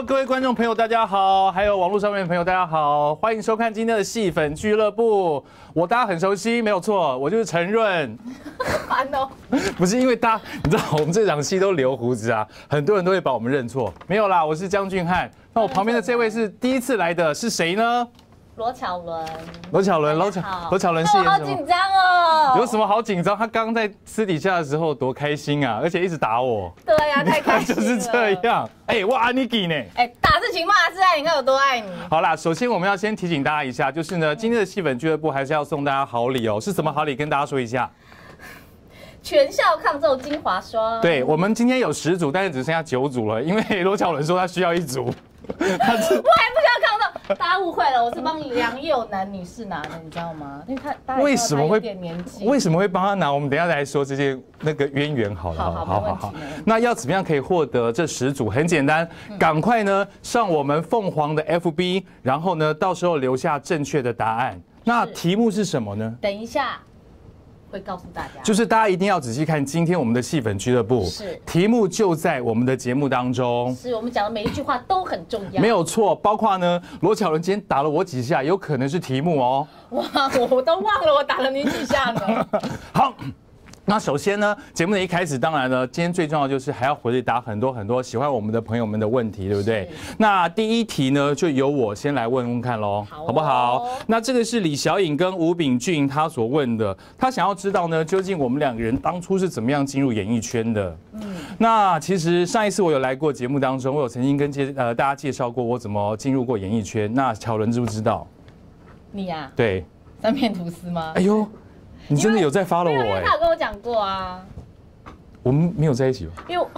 各位观众朋友，大家好，还有网络上面的朋友，大家好，欢迎收看今天的戏粉俱乐部。我大家很熟悉，没有错，我就是陈润。 烦哦， 不是因为大家，你知道我们这场戏都留胡子啊，很多人都会把我们认错。没有啦，我是江俊翰。那我旁边的这位是第一次来的，是谁呢？ 罗巧伦。 罗巧伦饰演什么？ 好紧张哦。 有什么好紧张？他刚刚在私底下的时候多开心啊，而且一直打我。 对呀，太开心了。 就是这样。哎，我爱你给呢。 哎，打是情，骂是爱，你看有多爱你。 好啦，首先我们要先提醒大家一下，就是呢，今天的戏粉俱乐部还是要送大家好礼哦。是什么好礼？跟大家说一下。 全效抗皱精华霜。 对，我们今天有10组，但是只剩下9组了，因为罗巧伦说他需要1组。 我还不需要抗皱，大家误会了，我是帮梁佑南女士拿的，你知道吗？因为他为什么会有点年纪？ 为什么会帮他拿？我们等一下来说这些那个渊源好了。 好。 那要怎么样可以获得这10组？很简单，赶快呢上我们凤凰的 FB， 然后呢到时候留下正确的答案。那题目是什么呢？ 等一下。会告诉大家， 就是大家一定要仔细看今天我们的戏粉俱乐部， 是题目就在我们的节目当中， 是我们讲的每一句话都很重要， 没有错，包括呢罗巧伦今天打了我几下，有可能是题目哦。 哇，我都忘了我打了你几下呢。 好。那首先呢，节目的一开始，当然呢，今天最重要就是还要回答很多喜欢我们的朋友们的问题，对不对？那第一题呢，就由我先来问问看喽，好不好？那这个是李小颖跟吴秉俊他所问的，他想要知道呢，究竟我们2个人当初是怎么样进入演艺圈的？那其实上一次我有来过节目当中，我有曾经跟大家介绍过我怎么进入过演艺圈。那巧伦知不知道？ 你呀？对，3片吐司吗？ 哎呦。你真的有在follow我哎？ 他有跟我讲过啊。 我们没有在一起吧？ 因为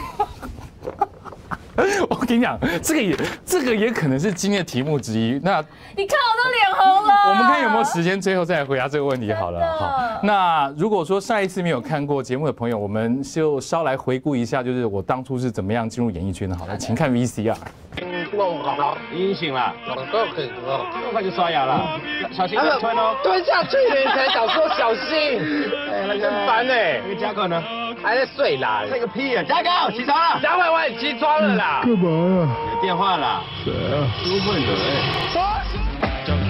我跟你讲，这个也可能是今天的题目之一。那你看我都脸红了。 我们看有没有时间，最后再来回答这个问题好了。好，那如果说上一次没有看过节目的朋友，我们就稍来回顾一下，就是我当初是怎么样进入演艺圈的。好了，请看 VCR。 好，阴醒了，都可以喝，快去刷牙了，小心吞哦。 吞下去了，你才想说小心。 哎，那个很烦哎。 那个嘉哥呢？ 还在睡啦。 睡个屁啊！嘉哥，起床了。 嘉伟，我起床了啦。 干嘛呀？ 有电话啦。 谁啊？ 苏慧伦。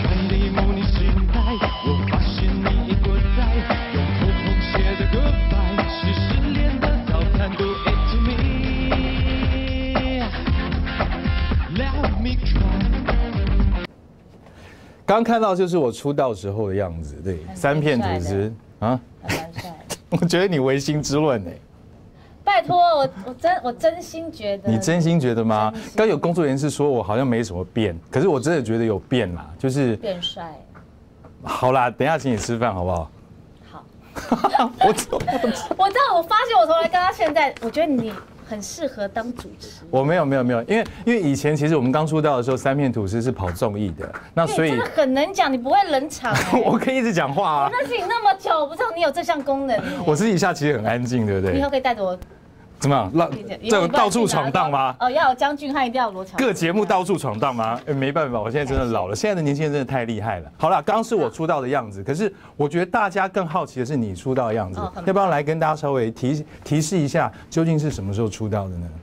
刚看到就是我出道时候的样子，对，3片吐司啊， 蛮帅。 我觉得你唯心之论哎。 拜托，我真心觉得。 你真心觉得吗？刚有工作人员是说我好像没什么变，可是我真的觉得有变啦，就是变帅。 好啦，等一下请你吃饭好不好？ 好。 我知道， 我发现我从来跟他现在，我觉得你很适合当主持。 我没有，因为以前其实我们刚出道的时候，3片吐司是跑综艺的，那所以真的很能讲，你不会冷场。 我可以一直讲话啊。 我认识你那么久，我不知道你有这项功能。 我私底下其实很安静，对不对？ 以后可以带着我。 怎么样？这到处闯荡吗？ 哦，要有江俊翰，一定要有罗巧伦。 各节目到处闯荡吗？没办法，我现在真的老了。现在的年轻人真的太厉害了。好了，刚刚是我出道的样子，可是我觉得大家更好奇的是你出道的样子，要不要来跟大家稍微提示一下，究竟是什么时候出道的呢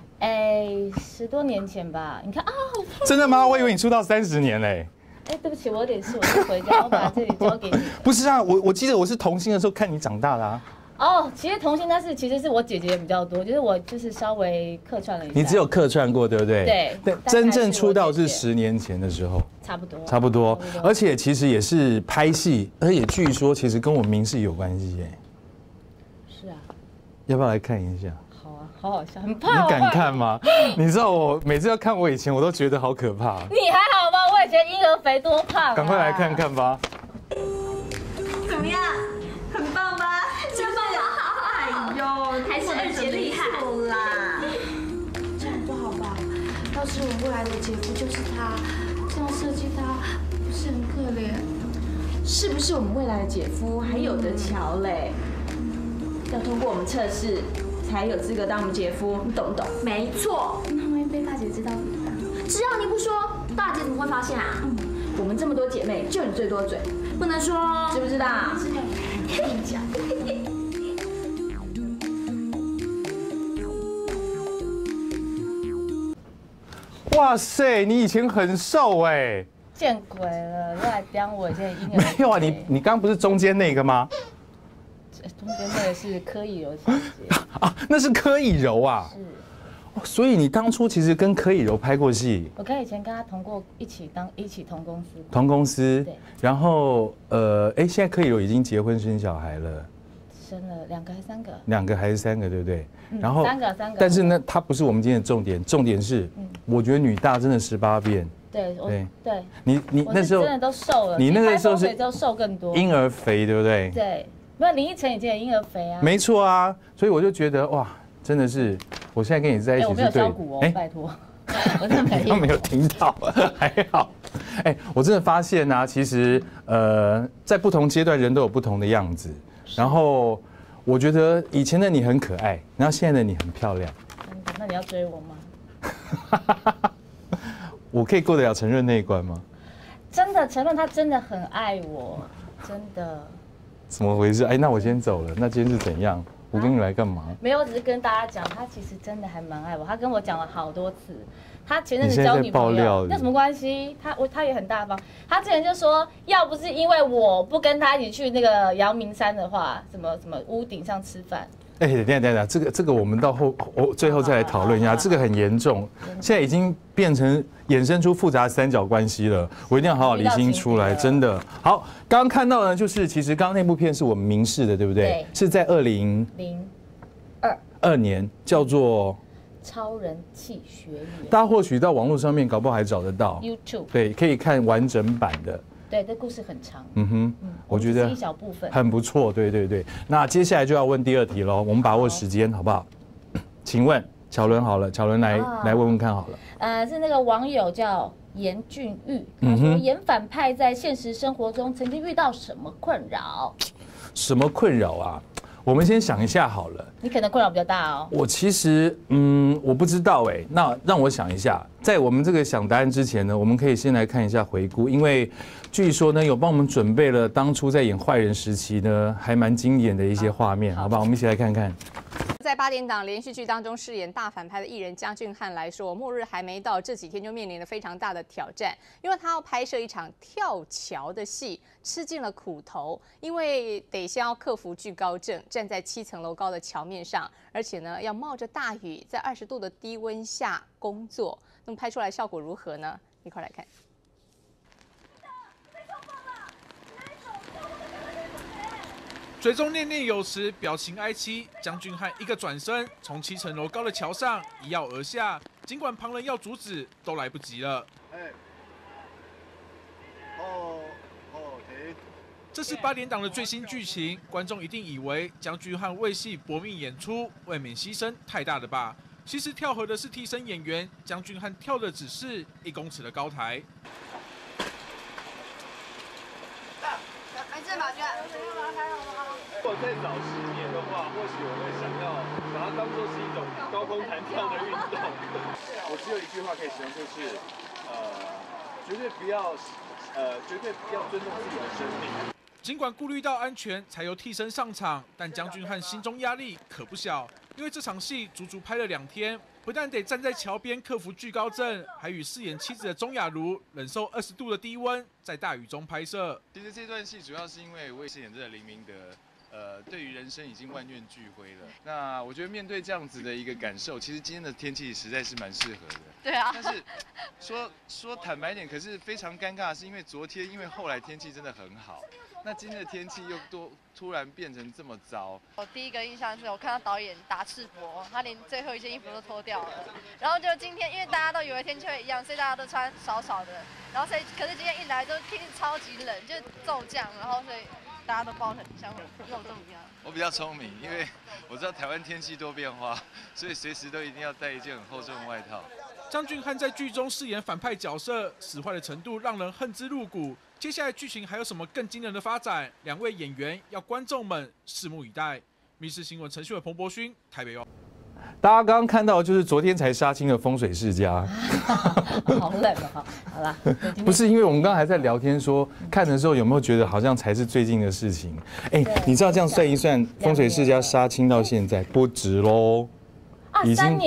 ？10多年前吧。你看啊， 真的吗？我以为你出道30年嘞。 哎，对不起，我有点事，我先回家，我把这里交给你。 不是啊，我记得我是童星的时候看你长大的啊。 哦，其实童星其实是我姐姐比较多，就是我就是稍微客串了一下。 你只有客串过，对不对？ 对。 真正出道是10年前的时候。差不多。而且其实也是拍戏，而且据说其实跟我明视有关系耶。 是啊。 要不要来看一下？ 好啊，好好笑，很怕。 你敢看吗？你知道我每次要看我以前，我都觉得好可怕。 你还好吗？我以前婴儿肥多胖。 赶快来看看吧。 怎么样？很棒吧？真棒啊！哎呦，还是2姐厉害啦！ 这样不好吧？要是我未来的姐夫就是他，这样设计他不是很可怜？ 是不是我们未来的姐夫还有得瞧嘞？要通过我们测试，才有资格当我们姐夫，你懂不懂？ 没错。那万一被大姐知道怎么办？ 只要你不说，大姐怎么会发现啊？我们这么多姐妹，就你最多嘴，不能说，知不知道？ 知道。跟你讲。 哇塞，你以前很瘦哎。 见鬼了，又来刁我现在婴儿。 没有啊，你刚刚不是中间那个吗？ 中间那个是柯以柔小姐啊，那是柯以柔啊。 是。 所以你当初其实跟柯以柔拍过戏。 我以前跟她一起同公司。 同公司。 对。 然后现在柯以柔已经结婚生小孩了。 生了2个还是3个 ？2个还是3个，对不对？然后 3个。 但是呢，它不是我们今天的重点，重点是，我觉得女大真的18变。 对。 你那时候真的都瘦了。 你那个时候是都瘦更多。 婴儿肥，对不对？ 对。没有林依晨以前也婴儿肥啊。 没错啊，所以我就觉得哇，真的是，我现在跟你在一起是对。 我没有削骨哦，拜托。我真的没有。 都没有听到，还好。我真的发现啊，其实在不同阶段人都有不同的样子。然后我觉得以前的你很可爱，然后现在的你很漂亮。 那你要追我吗？ 我可以过得了承认那一关吗？ 真的，承认他真的很爱我，真的。 怎么回事？那我先走了。那今天是怎样？我跟你来干嘛？ 没有，我只是跟大家讲，他其实真的还蛮爱我。他跟我讲了好多次，他前阵子交女朋友，那什么关系？他也很大方。他之前就说，要不是因为我不跟他一起去那个阳明山的话，什么屋顶上吃饭。等一下，这个我们到最后再来讨论一下，这个很严重，现在已经变成衍生出复杂3角关系了，我一定要好好理清出来，真的。好，刚刚看到呢，就是其实刚刚那部片是我们明视的，对不对？ 对， 是在2002年，叫做 《超人气学园》， 大家或许到网络上面搞不好还找得到 YouTube， 对，可以看完整版的。 对，这故事很长。 我觉得一小部分很不错。对。那接下来就要问第2题喽，我们把握时间，好不好？请问巧伦好了，巧伦来问问看好了。 是那个网友叫严俊玉，他说演反派在现实生活中曾经遇到什么困扰？ 什么困扰啊？我们先想一下好了。 你可能困扰比较大哦。 我其实我不知道那让我想一下，在我们这个想答案之前呢，我们可以先来看一下回顾，因为据说呢有帮我们准备了当初在演坏人时期呢还蛮经典的一些画面，好吧？我们一起来看看。 在8点档连续剧当中饰演大反派的艺人江俊汉来说，末日还没到，这几天就面临了非常大的挑战，因为他要拍摄一场跳桥的戏，吃尽了苦头，因为得先要克服惧高症，站在7层楼高的桥面上，而且呢要冒着大雨，在20度的低温下工作，那么拍出来效果如何呢？一块来看。 嘴中念念有词，表情哀戚。江俊汉一个转身，从7层楼高的桥上一跃而下，尽管旁人要阻止，都来不及了。这是8点档的最新剧情，观众一定以为江俊汉为戏搏命演出，未免牺牲太大了吧？其实跳河的是替身演员，江俊汉跳的只是1公尺的高台。 没事吧，如果再早10年的话，或许我会想要把它当作是一种高空弹跳的运动。我只有一句话可以形容，就是绝对不要尊重自己的生命。 尽管顾虑到安全，才由替身上场，但江俊汉心中压力可不小，因为这场戏足足拍了2天，不但得站在桥边克服惧高症，还与饰演妻子的钟雅茹忍受20度的低温，在大雨中拍摄。 其实这段戏主要是因为我也饰演这个林明德。对于人生已经万念俱灰了。那我觉得面对这样子的一个感受，其实今天的天气实在是蛮适合的。 对啊。 但是说坦白点，可是非常尴尬的是，因为昨天因为后来天气真的很好，那今天的天气又突然变成这么糟。 我第一个印象是我看到导演打赤膊，他连最后一件衣服都脱掉了。然后就今天，因为大家都以为天气会一样，所以大家都穿少少的。然后可是今天一来就天气超级冷，就骤降，然后所以。大家都包很像肉粽一样。 我比较聪明，因为我知道台湾天气多变化，所以随时都一定要带一件很厚重的外套。 江俊汉在剧中饰演反派角色，使坏的程度让人恨之入骨。接下来剧情还有什么更惊人的发展？2位演员要观众们拭目以待。密室新闻陈旭伟、彭博勋，台北哦。 大家刚刚看到就是昨天才杀青的风水世家， 好冷哦！好啦， 不是因为我们刚刚还在聊天说，看的时候有没有觉得好像才是最近的事情？你知道这样算一算，风水世家杀青到现在不止喽， 已经3年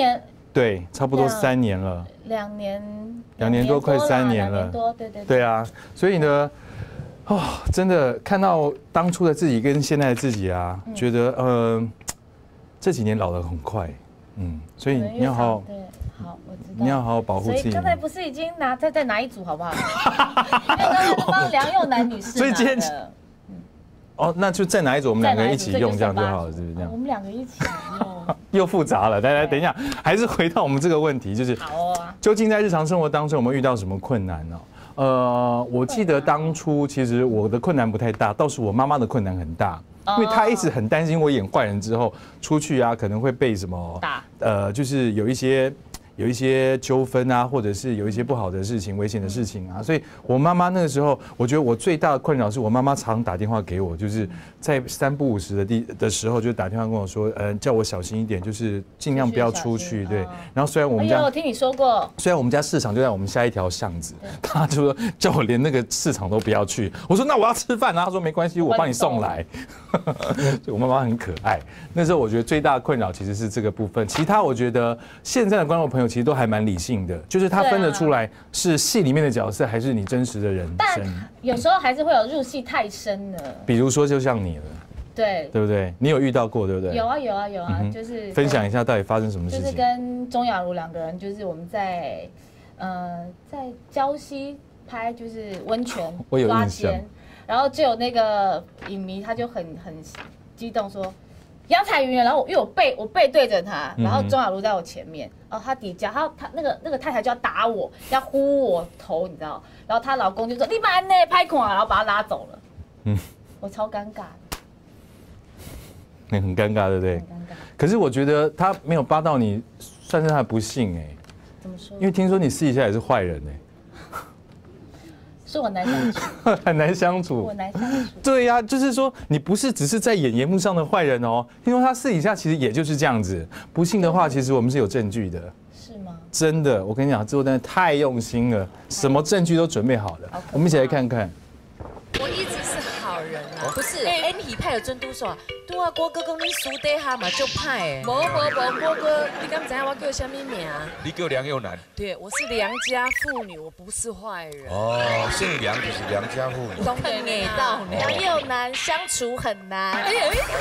对，差不多3年了。 2 年多，快3年了。 2年多，对。 对啊，所以呢，真的看到当初的自己跟现在的自己啊，觉得这几年老得很快，所以你要好。对，好，我知道。你要好好保护自己。 所以刚才不是已经再拿一组好不好？因为刚才是帮梁又南女士拿的。 所以今天。那就再拿一组，我们2个人一起用，这样就好了，是不是这样？ 我们2个一起用。 又复杂了，大家等一下，还是回到我们这个问题，就是究竟在日常生活当中我们遇到什么困难呢？我记得当初其实我的困难不太大，倒是我妈妈的困难很大，因为她一直很担心我演坏人之后出去啊，可能会被什么打，就是有一些纠纷啊，或者是有一些不好的事情、危险的事情啊，所以我妈妈那个时候，我觉得我最大的困扰是我妈妈常打电话给我，就是在3不5时的时候就打电话跟我说，叫我小心一点，就是尽量不要出去，对。然后虽然我们家， 我听你说过， 虽然我们家市场就在我们下一条巷子，他就说叫我连那个市场都不要去。我说那我要吃饭啊，他说没关系，我帮你送来。所以我妈妈很可爱。那时候我觉得最大的困扰其实是这个部分，其他我觉得现在的观众朋友其实都还蛮理性的，就是他分得出来是戏里面的角色还是你真实的人生。 但有时候还是会有入戏太深的， 比如说就像你了， 对不对？你有遇到过对不对？ 有啊，就是分享一下到底发生什么事情。 就是跟钟雅茹2个人，就是我们在礁溪拍就是温泉抓奸，然后就有那个影迷他就很激动说。杨采云，然后因为我背对着他，然后钟雅茹在我前面，然后他底下，他那个太太就要打我，要呼我头，你知道？然后她老公就说：“你把那拍款，然后把他拉走了。”我超尴尬的。 那很尴尬，对不对？很尴尬。可是我觉得他没有扒到你，算是他的不幸哎。 怎么说？ 因为听说你私底下也是坏人哎。 是我难相处， 很难相处。 我难相处。 对呀，就是说你不是只是在演幕上的坏人哦，听说他私底下其实也就是这样子。不信的话，其实我们是有证据的。 是吗？ 真的，我跟你讲，制作单位太用心了，什么证据都准备好了。我们一起来看看。 我一直是好人啊，不是？你派的尊嘟说，对啊，郭哥讲你私底下嘛就派。无，郭哥，你敢知我叫什么名？ 你叫梁又南。 对，我是良家妇女，我不是坏人。 姓梁就是良家妇女。 懂得到，梁又南相处很难。 开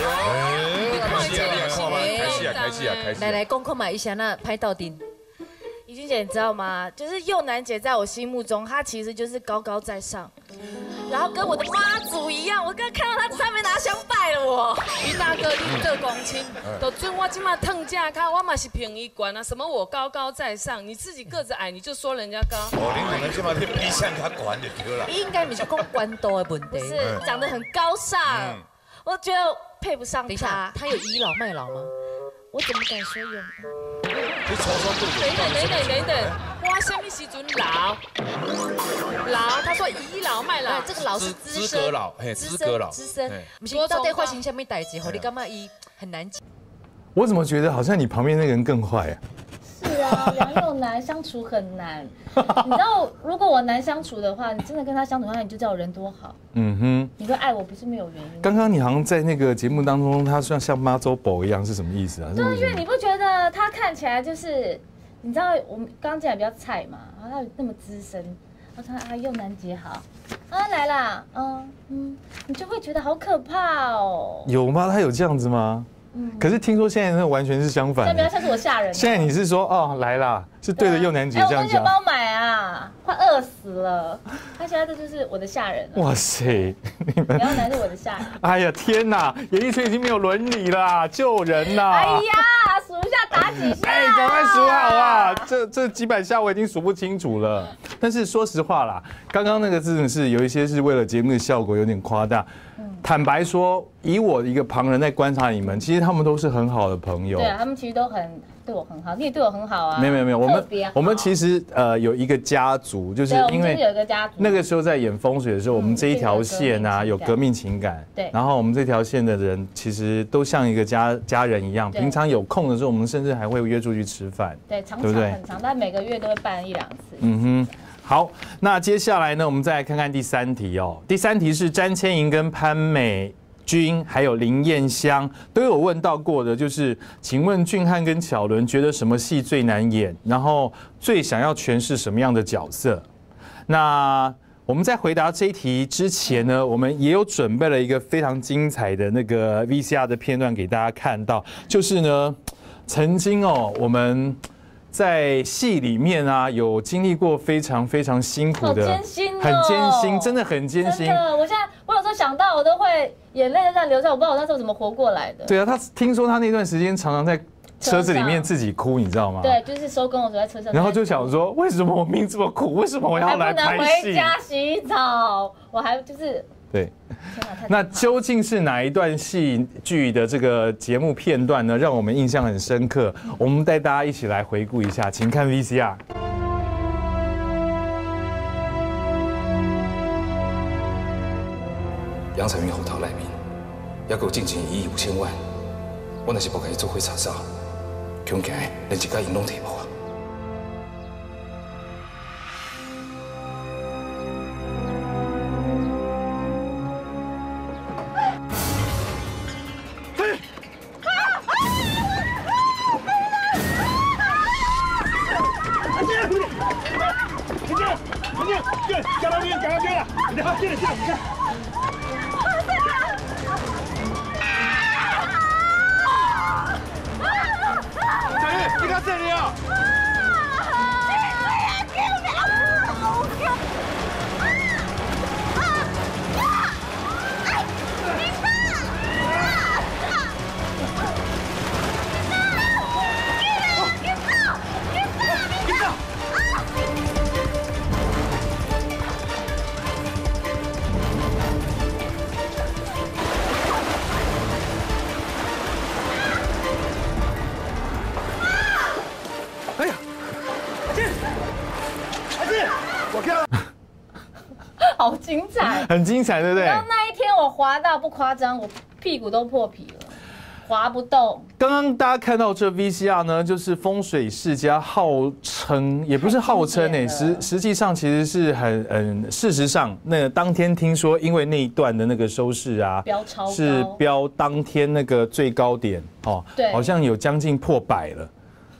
戏啊！ 来，讲看嘛，一下那拍到底。 怡君姐，你知道吗？就是佑南姐在我心目中，她其实就是高高在上，然后跟我的妈祖一样，我刚看到她上面拿香拜了我。 于大哥，你做公亲，都准我今嘛腾架卡，我嘛是评一关啊。什么我高高在上，你自己个子矮，你就说人家高。 你可能今嘛比相他管就对了。 应该不是讲关度的问题， 是长得很高尚，我觉得配不上他。 等一下，他有倚老卖老吗？ 我怎么敢说有？ 你抽抽等，我什么时阵老？他说倚老卖老，这个老是资格老，资格老， 资深。不是到底发生什么代志，让你感觉伊很难解？ 我怎么觉得好像你旁边那个人更坏啊？ 是啊，梁又南相处很难。你知道，如果我难相处的话，你真的跟他相处的话，你就知道我人多好。你会爱我不是没有原因。 刚刚你好像在那个节目当中，他像妈祖宝一样，是什么意思啊？ 对，因为你不觉得他看起来就是，你知道我们刚进来比较菜嘛，然后他那么资深，我说又南姐好，来啦，你就会觉得好可怕哦。 有吗？他有这样子吗？可是听说现在那完全是相反。 现在比较像是我吓人。 现在你是说来啦，是对着佑南姐这样讲。 我帮我买啊，快饿死了。他现在这就是我的下人。 哇塞， 你们梁又南是我的下人。 哎呀天哪，演艺圈已经没有伦理啦，救人呐！ 哎呀，数一下打几下。 赶快数好啊！这几百下我已经数不清楚了。但是说实话啦，刚刚那个真的是有一些是为了节目的效果有点夸大。坦白说，以我一个旁人在观察你们，其实他们都是很好的朋友。 对啊，他们其实都对我很好，你也对我很好啊。 没有，我们其实有一个家族，就是因为有一个家族。 那个时候在演风水的时候，我们这一条线啊有革命情感。 对。 然后我们这条线的人其实都像一个家人一样，平常有空的时候，我们甚至还会约出去吃饭。 对，常常很长，但每个月都会办1-2次。 好，那接下来呢，我们再来看看第3题哦。第3题是詹千莹跟潘美君还有林燕香都有问到过的，就是请问俊翰跟巧伦觉得什么戏最难演，然后最想要诠释什么样的角色？那我们在回答这一题之前呢，我们也有准备了一个非常精彩的那个 VCR 的片段给大家看到，就是呢，曾经我们在戏里面啊，有经历过非常非常辛苦的， 好艰辛哦， 很艰辛，真的很艰辛。 真的，我有时候想到，我都会眼泪在流下，我不知道我那时候怎么活过来的。 对啊，他听说他那段时间常常在车子里面自己哭，你知道吗？ 对，就是收工的时候在车上。 然后就想说，为什么我命这么苦？为什么我要来拍戏？ 还不能回家洗澡，我还就是。 对，那究竟是哪一段戏剧的这个节目片段呢，让我们印象很深刻？我们带大家一起来回顾一下，请看 VCR。 杨采云后头内面，还佫有进前1亿5千万，我若是无甲伊做伙查找，恐惊连一家银拢摕无啊！ 好精彩， 很精彩，对不对？ 然后那一天我滑到不夸张，我屁股都破皮了，滑不动。 刚刚大家看到这 VCR 呢，就是风水世家号称，也不是号称实际上其实是事实上，那个当天听说，因为那一段的那个收视啊， 标超高， 是标当天那个最高点哦， 对， 好像有将近破100了。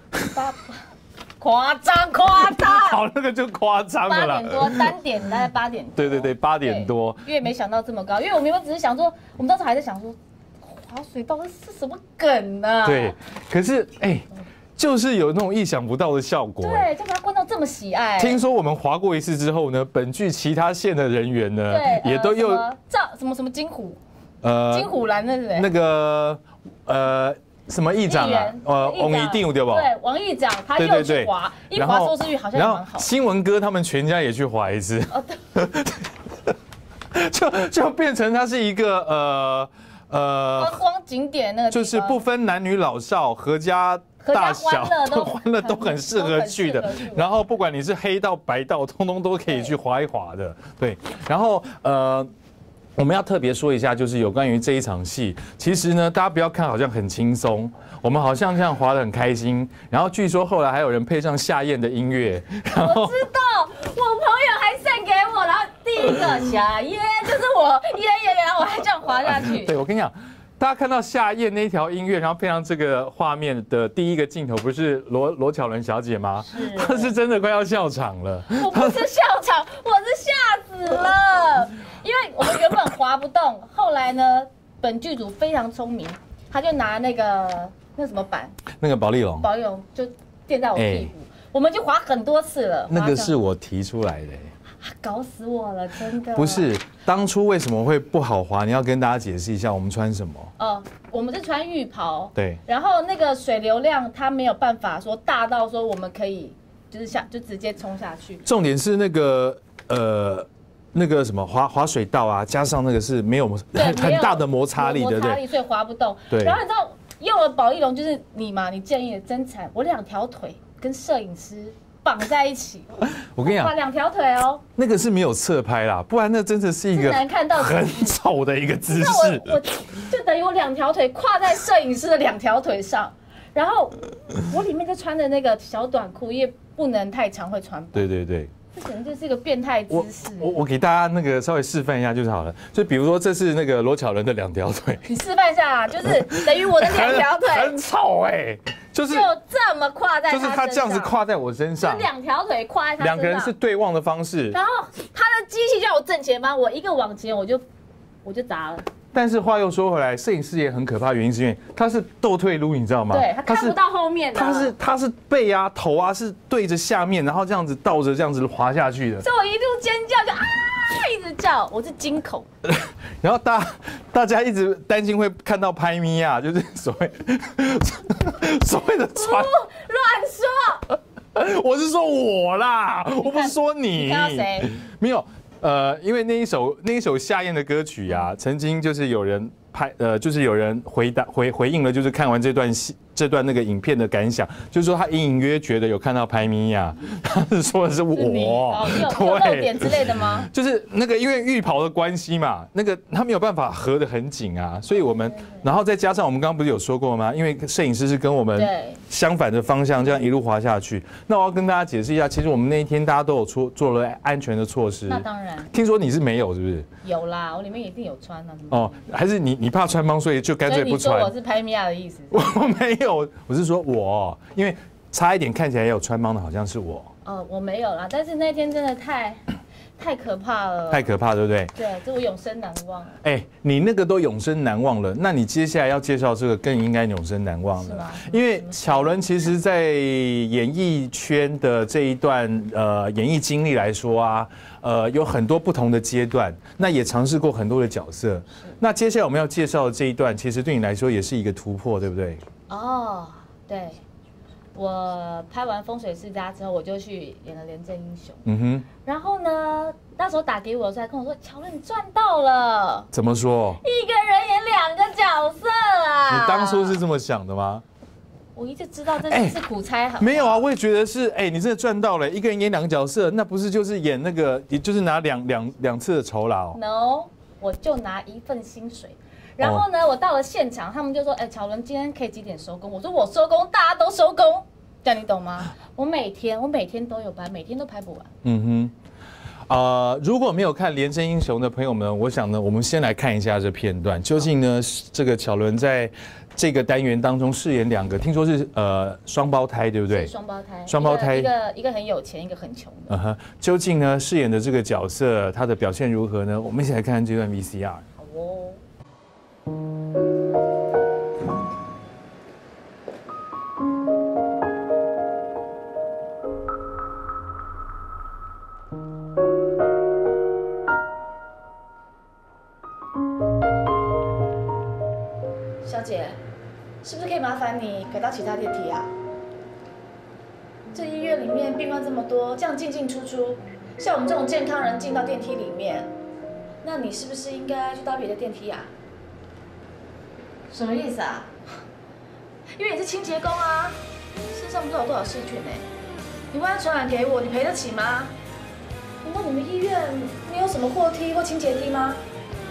夸张， 好，那个就夸张了啦。 8点多，单点大概8点多。 对，8点多。 因为没想到这么高，因为我们原本只是想说，我们当时还在想说，滑水道是什么梗啊？ 对，可是就是有那种意想不到的效果。 对，就把观众这么喜爱。 听说我们滑过一次之后呢，本剧其他线的人员呢，也都又什么金虎，金虎兰那个什么议长啊？王一定对吧？ 对，王议长他又去滑，一滑收视率好像也蛮好。 新闻哥他们全家也去滑一次，就变成它是一个观光景点那个， 就是不分男女老少，合家大小欢乐都很适合去的。然后不管你是黑道白道，通通都可以去滑一滑的。对，然后我们要特别说一下，就是有关于这一场戏，其实呢，大家不要看好像很轻松，我们好像这样滑得很开心。然后据说后来还有人配上夏燕的音乐，然后我知道，我朋友还送给我，然后第一个夏燕就是我耶，然后我还这样滑下去。 对，我跟你讲。大家看到夏燕那条音乐，然后配上这个画面的第一个镜头，不是罗巧伦小姐吗？她是真的快要笑场了。 我不是笑场，我是吓死了。因为我们原本滑不动，后来呢，本剧组非常聪明，他就拿那什么板， 那个保丽龙就垫在我屁股，我们就滑很多次了。 那个是我提出来的。 搞死我了，真的。 不是，当初为什么会不好滑？你要跟大家解释一下，我们穿什么？ 我们是穿浴袍。 对。 然后那个水流量它没有办法说大到说我们可以就直接冲下去。 重点是那个什么滑水道啊，加上那个是没有很大的摩擦力，对不对？ 所以滑不动。 对。 然后你知道用了保丽龙就是你建议的真惨，我2条腿跟摄影师绑在一起， 我跟你讲 ，2条腿哦， 那个是没有侧拍啦，不然那真的是一个难看到很丑的一个姿势。 我就等于我2条腿跨在摄影师的2条腿上，然后我里面就穿的那个小短裤，因为不能太长会穿。 对， 这可能就是一个变态姿势。 我给大家那个稍微示范一下就是好了。就比如说这是那个罗巧人的2条腿， 你示范一下啊，就是等于我的2条腿， 很丑哎，就是这么跨在他身上， 就是他这样子跨在我身上， 就2条腿跨在他身上， 两个人是对望的方式。 然后他的机器就在我正前方，我一个往前我就砸了。 但是话又说回来，摄影师也很可怕，原因是因为他是倒退撸，你知道吗？ 对，他看不到后面的。 他是背啊头啊是对着下面，然后这样子倒着这样子滑下去的。 所以我一路尖叫就一直叫，我是惊恐。 然后大家一直担心会看到拍咪啊，就是所谓的传。 乱说。 我是说我啦，我不是说你。 你看到谁？ 没有。因为那一首夏燕的歌曲啊，曾经就是有人就是有人回应了，就是看完这段那个影片的感想，就是说他隐隐约觉得有看到拍咪呀，他是说的是我， 有漏点之类的吗？ 就是那个因为浴袍的关系嘛，那个他没有办法合得很紧啊，所以我们然后再加上我们刚刚不是有说过吗？因为摄影师是跟我们相反的方向这样一路滑下去，那我要跟大家解释一下，其实我们那一天大家都有做了安全的措施。 那当然。 听说你是没有是不是？ 有啦，我里面一定有穿啊。 哦，还是你怕穿帮，所以就干脆不穿。 所以你说我是拍米娅的意思？ 我没有，我是说因为差一点看起来也有穿帮的，好像是我。 我没有啦，但是那天真的太可怕了， 太可怕，对不对？ 对，这我永生难忘。 你那个都永生难忘了，那你接下来要介绍这个更应该永生难忘了。因为巧伦其实在演艺圈的这一段演艺经历来说啊，有很多不同的阶段，那也尝试过很多的角色。那接下来我们要介绍的这一段，其实对你来说也是一个突破，对不对？ 对。我拍完《风水世家》之后，我就去演了《廉政英雄》。然后呢，那时候打给我的时候，还跟我说：“巧伦，你赚到了。” 怎么说？ 一个人演2个角色啊！ 你当初是这么想的吗？ 我一直知道这是苦差。 没有啊，我也觉得是。你真的赚到了，一个人演2个角色，那不是就是演那个，也就是拿两次的酬劳 ？No， 我就拿1份薪水。然后呢，我到了现场，他们就说：“巧伦，今天可以几点收工？”我说：“我收工，大家都收工。”这样你懂吗？我每天都有拍，每天都拍不完。 如果没有看《廉政英雄》的朋友们，我想呢，我们先来看一下这片段，究竟呢这个巧伦在这个单元当中饰演2个，听说是双胞胎，对不对？双胞胎， 一个很有钱，一个很穷的。 究竟呢饰演的这个角色，他的表现如何呢？我们一起来看看这段 VCR。好哦。 小姐，是不是可以麻烦你改到其他电梯啊？这医院里面病患这么多，这样进进出出，像我们这种健康人进到电梯里面，那你是不是应该去搭别的电梯啊？什么意思啊？因为你是清洁工啊，身上不知道有多少细菌呢。你万一传染给我，你赔得起吗？难道你们医院没有什么货梯或清洁梯吗？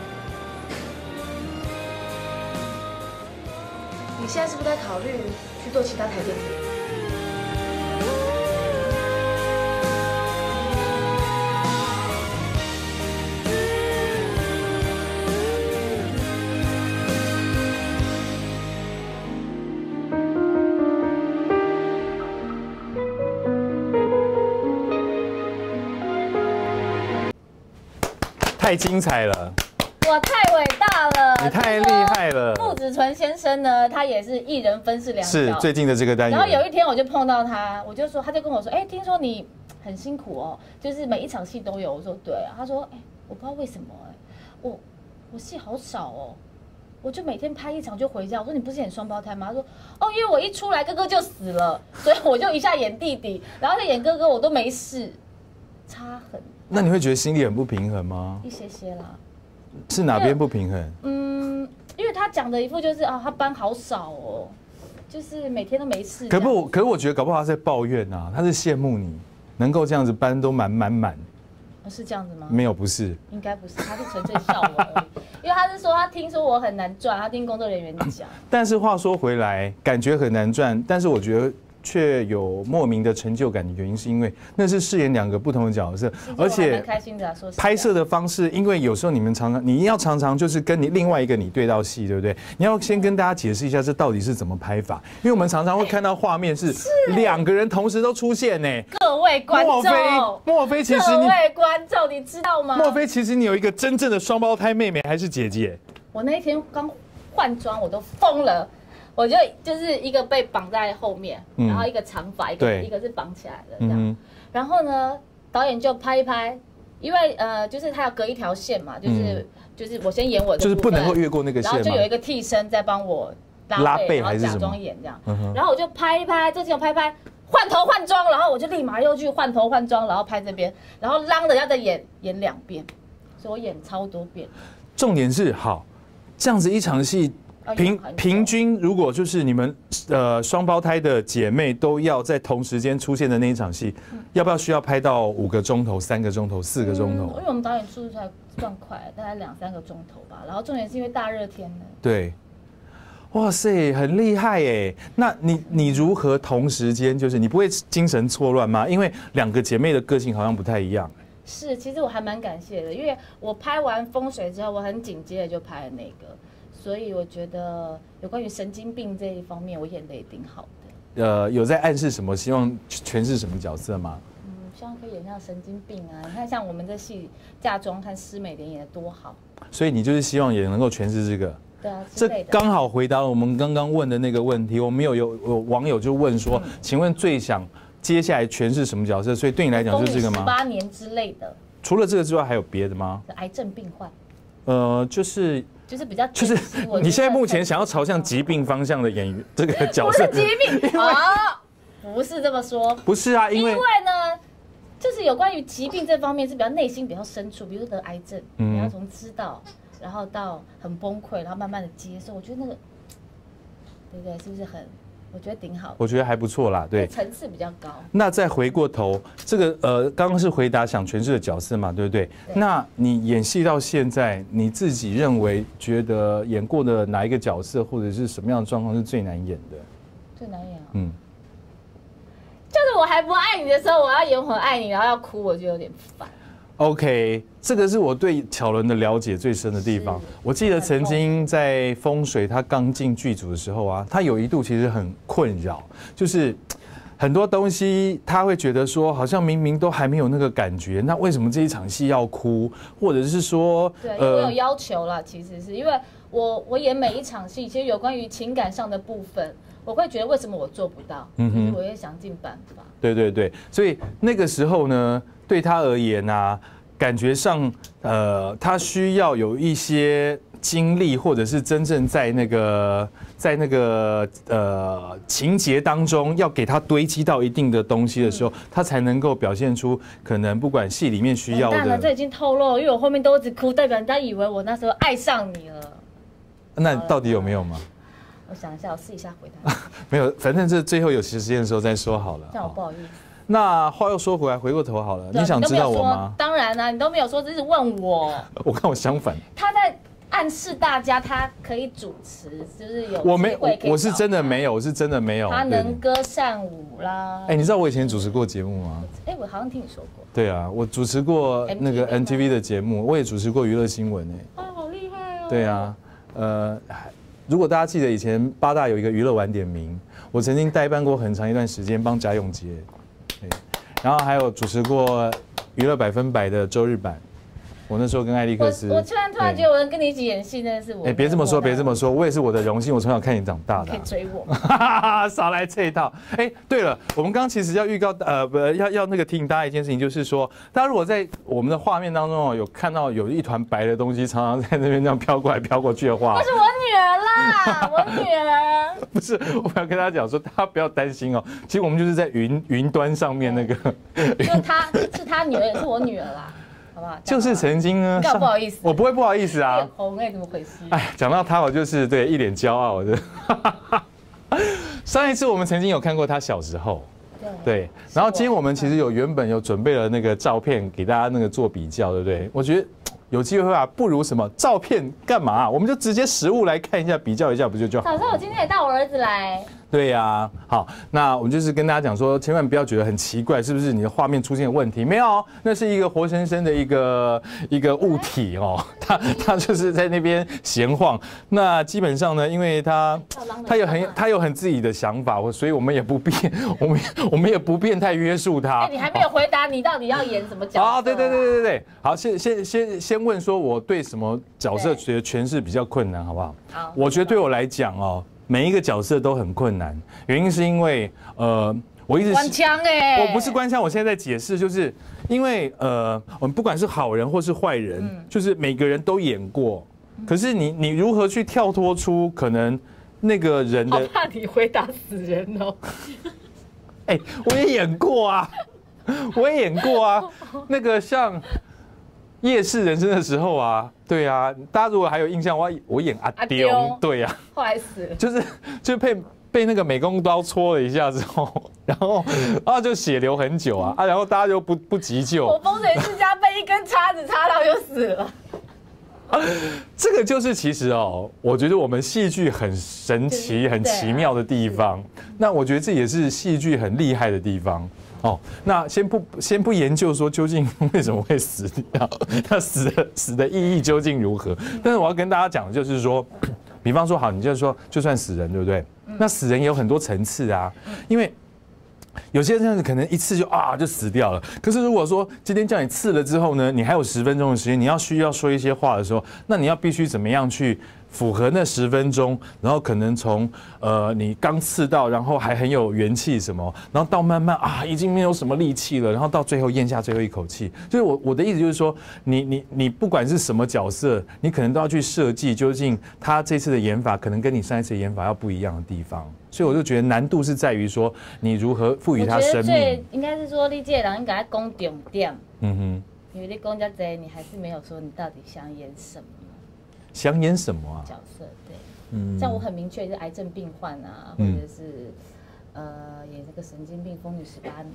你现在是不是在考虑去坐其他台电梯？ 太精彩了！ 我太伟大了！ 你太厉害了！ 傅子纯先生呢，他也是一人分饰2角。 是最近的这个单元。 然后有一天我就碰到他，他就跟我说：“听说你很辛苦哦，就是每一场戏都有。”我说：“对啊。”他说：“我不知道为什么我戏好少哦，我就每天拍1场就回家。”我说：“你不是演双胞胎吗？”他说：“因为我一出来哥哥就死了，所以我就一下演弟弟，然后再演哥哥我都没事，差很。” 那你会觉得心里很不平衡吗？ 一些啦。 是哪边不平衡？ 因为他讲的一副就是他班好少哦，就是每天都没事。 可是我觉得搞不好他在抱怨啊，他是羡慕你能够这样子班都满。 是这样子吗？ 没有，不是。应该不是，他是纯粹笑我而已。因为他是说他听说我很难赚，他听工作人员讲。 但是话说回来，感觉很难赚，但是我觉得却有莫名的成就感的原因，是因为那是饰演2个不同的角色，而且开心的说拍摄的方式，因为有时候你要常常就是跟你另外一个你对到戏，对不对？你要先跟大家解释一下这到底是怎么拍法，因为我们常常会看到画面是2个人同时都出现呢。 各位观众， 莫非其实各位观众，你知道吗？ 莫非其实你有一个真正的双胞胎妹妹还是姐姐？ 我那一天刚换装，我都疯了。我就是一个被绑在后面，然后一个长发，一个是绑起来的这样。然后呢，导演就拍一拍，因为就是他要隔一条线嘛，就是我先演我的， 就是不能够越过那个线嘛。 然后就有一个替身在帮我拉背，然后假装演这样。然后我就拍一拍，这镜头拍一拍，换头换装，然后我就立马又去换头换装，然后拍这边，然后浪的要再演2遍，所以我演超多遍。 重点是好，这样子一场戏。平均，如果就是你们双胞胎的姐妹都要在同时间出现的那一场戏，要不要需要拍到5个钟头、3个钟头、4个钟头？ 因为我们导演速度才算快，大概2-3个钟头吧。然后重点是因为大热天呢。 对，哇塞，很厉害耶！那你如何同时间就是你不会精神错乱吗？因为2个姐妹的个性好像不太一样。 是，其实我还蛮感谢的，因为我拍完风水之后，我很紧接着就拍了那个。所以我觉得有关于神经病这一方面，我演的也挺好的。 有在暗示什么？希望诠释什么角色吗？ 希望可以演像神经病啊！你看，像我们这戏嫁妆和施美莲演的多好。 所以你就是希望也能够诠释这个。 对啊， 这刚好回答了我们刚刚问的那个问题。我们有网友就问说，请问最想接下来诠释什么角色？所以对你来讲就是这个吗 ？18年之类的。 除了这个之外，还有别的吗？ 癌症病患。 就是比较， 就是你现在目前想要朝向疾病方向的演员这个角色， 不是疾病啊，不是这么说， 不是啊，因为呢，就是有关于疾病这方面是比较内心比较深处，比如说得癌症，你要从知道，然后到很崩溃，然后慢慢的接受，我觉得那个，对不对？是不是很？我觉得挺好， 我觉得还不错啦，对， 层次比较高。 那再回过头，这个刚刚是回答想诠释的角色嘛，对不对？那你演戏到现在，你自己认为觉得演过的哪一个角色或者是什么样的状况是最难演的？ 最难演啊，就是我还不爱你的时候，我要演我很爱你，然后要哭，我就有点烦。 OK， 这个是我对巧伦的了解最深的地方。我记得曾经在风水他刚进剧组的时候啊，他有一度其实很困扰，就是很多东西他会觉得说，好像明明都还没有那个感觉，那为什么这一场戏要哭？或者是说， 对，我有要求啦，其实是因为我演每一场戏，其实有关于情感上的部分，我会觉得为什么我做不到，我也想尽办法。 对对对，所以那个时候呢，对他而言啊，感觉上他需要有一些经历，或者是真正在那个情节当中要给他堆积到一定的东西的时候，他才能够表现出可能不管戏里面需要的。 当然这已经透露了，因为我后面都一直哭，代表人家以为我那时候爱上你了。 那到底有没有吗？ 我想一下，我试一下回答。 没有，反正这最后有时间的时候再说好了。 这样我不好意思。 那话又说回来，回过头好了，你想知道我吗？ 当然啦，你都没有说，只是问我。 我看我相反。 他在暗示大家，他可以主持，就是有我是真的没有，我是真的没有。 他能歌善舞啦。 你知道我以前主持过节目吗？ 我好像听你说过。 对啊，我主持过那个 MTV 的节目，我也主持过娱乐新闻好厉害哦。 对啊，如果大家记得以前8大有一个娱乐晚点名，我曾经代办过很长一段时间帮贾永杰，对，然后还有主持过娱乐100%的周日版。我那时候跟艾利克斯， 我突然觉得我能跟你一起演戏，真的是我。 别这么说，别这么说，我也是我的荣幸，我从小看你长大的。 可以追我， 少来这一套。对了，我们刚刚其实要预告，要那个提醒大家一件事情，就是说，大家如果在我们的画面当中有看到有一团白的东西，常常在那边这样飘过来飘过去的话， 那是我女儿啦，我女儿。 不是，我要跟大家讲说，大家不要担心哦，其实我们就是在云端上面那个， 就她是她女儿，也是我女儿啦。好不好？ 就是曾经呢， 不好意思， 我不会不好意思啊。 脸红怎么回事？ 讲到他，我就是对一脸骄傲的。上一次我们曾经有看过他小时候，对。然后今天我们其实原本有准备了那个照片给大家那个做比较，对不对？我觉得有机会啊，不如什么照片干嘛？我们就直接实物来看一下，比较一下，不就好？ 早上我今天也带我儿子来。 对呀，好，那我们就是跟大家讲说，千万不要觉得很奇怪，是不是你的画面出现了问题？没有，那是一个活生生的一个物体哦，它就是在那边闲晃。那基本上呢，因为它有很自己的想法，所以我们也不便我们也不便太约束它。 哎，你还没有回答，你到底要演什么角色？ 啊，对，好，先问说我对什么角色觉得诠释比较困难，好不好？好，我觉得对我来讲哦。每一个角色都很困难，原因是因为我一直官腔哎， 我不是官腔，我现在在解释，就是因为我们不管是好人或是坏人，就是每个人都演过，可是你如何去跳脱出可能那个人的？ 好怕你回答死人哦。 哎，我也演过啊，那个像。夜市人生的时候啊，对啊，大家如果还有印象，我演阿丢，对啊， 后来死了， 就被那个美工刀戳了一下之后，然后就血流很久啊，然后大家就不急救。 我风水世家被一根叉子插到就死了。 这个就是其实哦，我觉得我们戏剧很神奇、很奇妙的地方。那我觉得这也是戏剧很厉害的地方。哦，那先不研究说究竟为什么会死掉，他死的意义究竟如何？但是我要跟大家讲的就是说，比方说好，你就是说就算死人，对不对？那死人也有很多层次啊，因为有些人可能一次就死掉了。可是如果说今天叫你刺了之后呢，你还有10分钟的时间，你需要说一些话的时候，那你要必须怎么样去符合那10分钟，然后可能从你刚刺到，然后还很有元气什么，然后到慢慢已经没有什么力气了，然后到最后咽下最后一口气。就是我的意思就是说，你不管是什么角色，你可能都要去设计究竟他这次的演法可能跟你上一次的演法要不一样的地方。所以我就觉得难度是在于说你如何赋予他生命。 我觉得应该是说你这个人应该讲重点。因为你讲这些，你还是没有说你到底想演什么。 想演什么啊？ 角色对，像我很明确是癌症病患啊，或者是演这个神经病风雨18年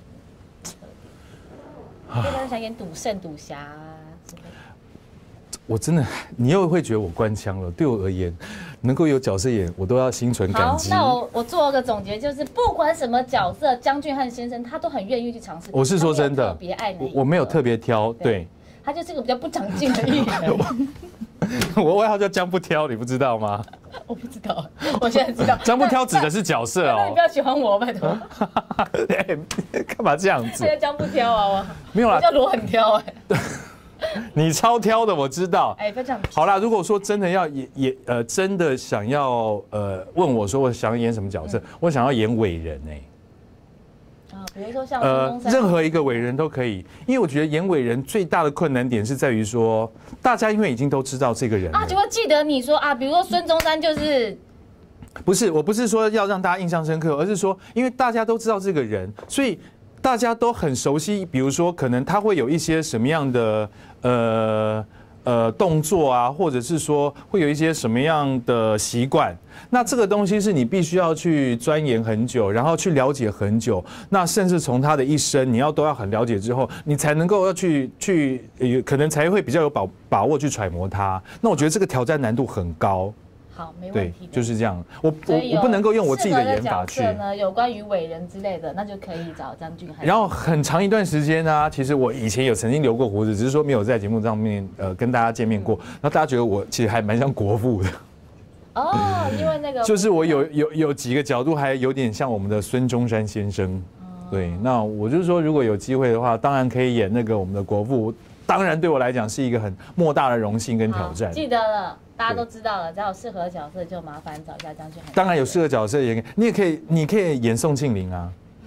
啊，对，想演赌圣、赌侠啊之类的。 我真的，你又会觉得我官腔了。对我而言，能够有角色演，我都要心存感激。 好，那我做个总结，就是不管什么角色，江俊汉先生他都很愿意去尝试。 我是说真的， 特别爱我没有特别挑，对。 他就是个比较不长进的艺人。 我外号叫江不挑，你不知道吗？ 我不知道，我现在知道。 江不挑指的是角色哦。 那你不要喜欢我，拜托。 干嘛这样子？ 现在江不挑啊，我没有啦， 我叫罗很挑哎。 你超挑的，我知道。 哎，不要这样。 好啦，如果说真的要真的想要问我说我想要演什么角色，我想要演伟人哎。 比如说像任何一个伟人都可以，因为我觉得演伟人最大的困难点是在于说，大家因为已经都知道这个人就会记得你说比如说孙中山就是， 不是，我不是说要让大家印象深刻，而是说，因为大家都知道这个人，所以大家都很熟悉。比如说，可能他会有一些什么样的动作啊，或者是说会有一些什么样的习惯，那这个东西是你必须要去钻研很久，然后去了解很久，那甚至从他的一生，你都要很了解之后，你才能够要去可能才会比较有把握去揣摩他。那我觉得这个挑战难度很高。 好，没问题。 就是这样。我不能够用我自己的演法去。 呢，有关于伟人之类的，那就可以找江俊汉。 然后很长一段时间呢，其实我以前有曾经留过胡子，只是说没有在节目上面跟大家见面过。然后大家觉得我其实还蛮像国父的。 哦，因为那个就是我有几个角度还有点像我们的孙中山先生。对，那我就是说，如果有机会的话，当然可以演那个我们的国父。当然对我来讲是一个很莫大的荣幸跟挑战。 记得了。大家都知道了，只要有适合的角色，就麻烦找一下江俊汉。 当然有适合角色也，你可以演宋庆龄啊。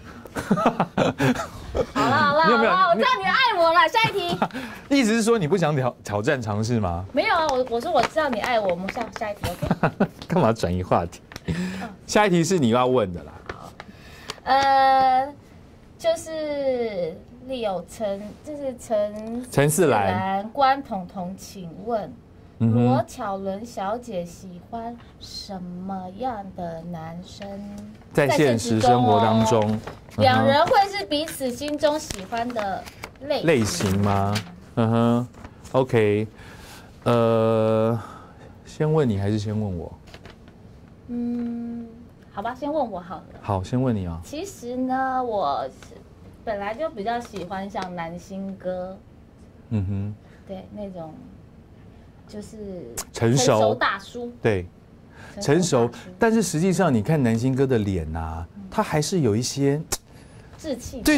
好了，我知道你爱我了。下一题。 意思是说你不想挑战尝试吗？ 没有啊，我说我知道你爱我，我们下一题 OK。 干嘛转移话题？下一题是你要问的啦。 好，就是李有成，就是陈四兰、关彤彤，请问。罗巧伦小姐喜欢什么样的男生？ 在现实生活当中， 两人会是彼此心中喜欢的类型吗？OK， 先问你还是先问我？ 好吧，先问我好了。 好，先问你啊。 其实呢，我本来就比较喜欢像男星歌，对，那种就是成熟大叔， 对，成熟。但是实际上，你看男星哥的脸啊，他还是有一些稚气。 对。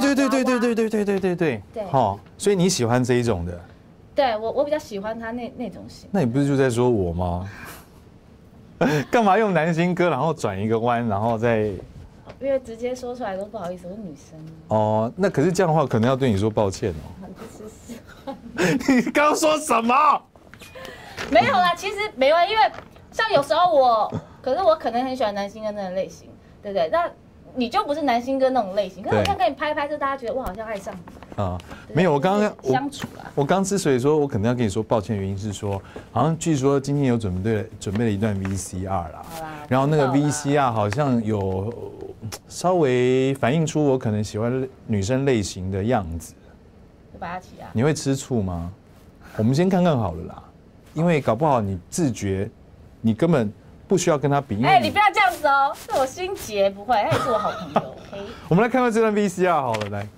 好，所以你喜欢这一种的？ 对我比较喜欢他那种型。 那你不是就在说我吗？干嘛用男星歌，然后转一个弯，然后再？ 因为直接说出来都不好意思，我是女生。 哦，那可是这样的话，可能要对你说抱歉哦。你刚刚说什么？ 没有啦，其实没关系，因为像有时候可是我可能很喜欢男星歌那种类型，对不对？那你就不是男星歌那种类型，可是我想跟你拍拍，就大家觉得我好像爱上你啊。 没有，我刚刚相处啊。 我刚之所以说我可能要跟你说抱歉的原因是说，好像据说今天有准备了一段 VCR 啦，然后那个 VCR 好像有稍微反映出我可能喜欢女生类型的样子。 就把它起啊。 你会吃醋吗？我们先看看好了啦，因为搞不好你自觉，你根本不需要跟他比。 哎，你不要这样子哦，是我心结，不会，他也是我好朋友。OK。 我们来看看这段 VCR 好了，来。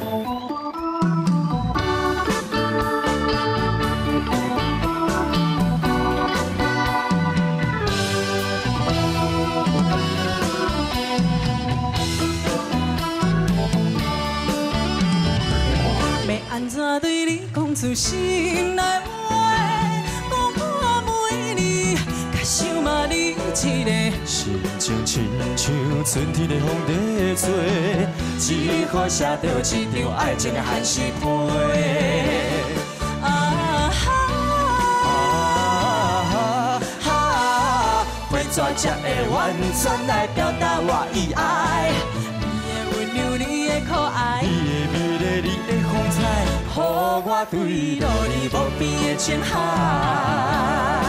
安怎对你讲出心内话？讲我每日，甲想嘛你一个，心情亲像春天的风在吹，只好写着一张爱情的寒湿批。花怎才会完全来表达我的爱？你的温柔，你的可爱，你的美丽，你的风采，予我对路你无边的情海。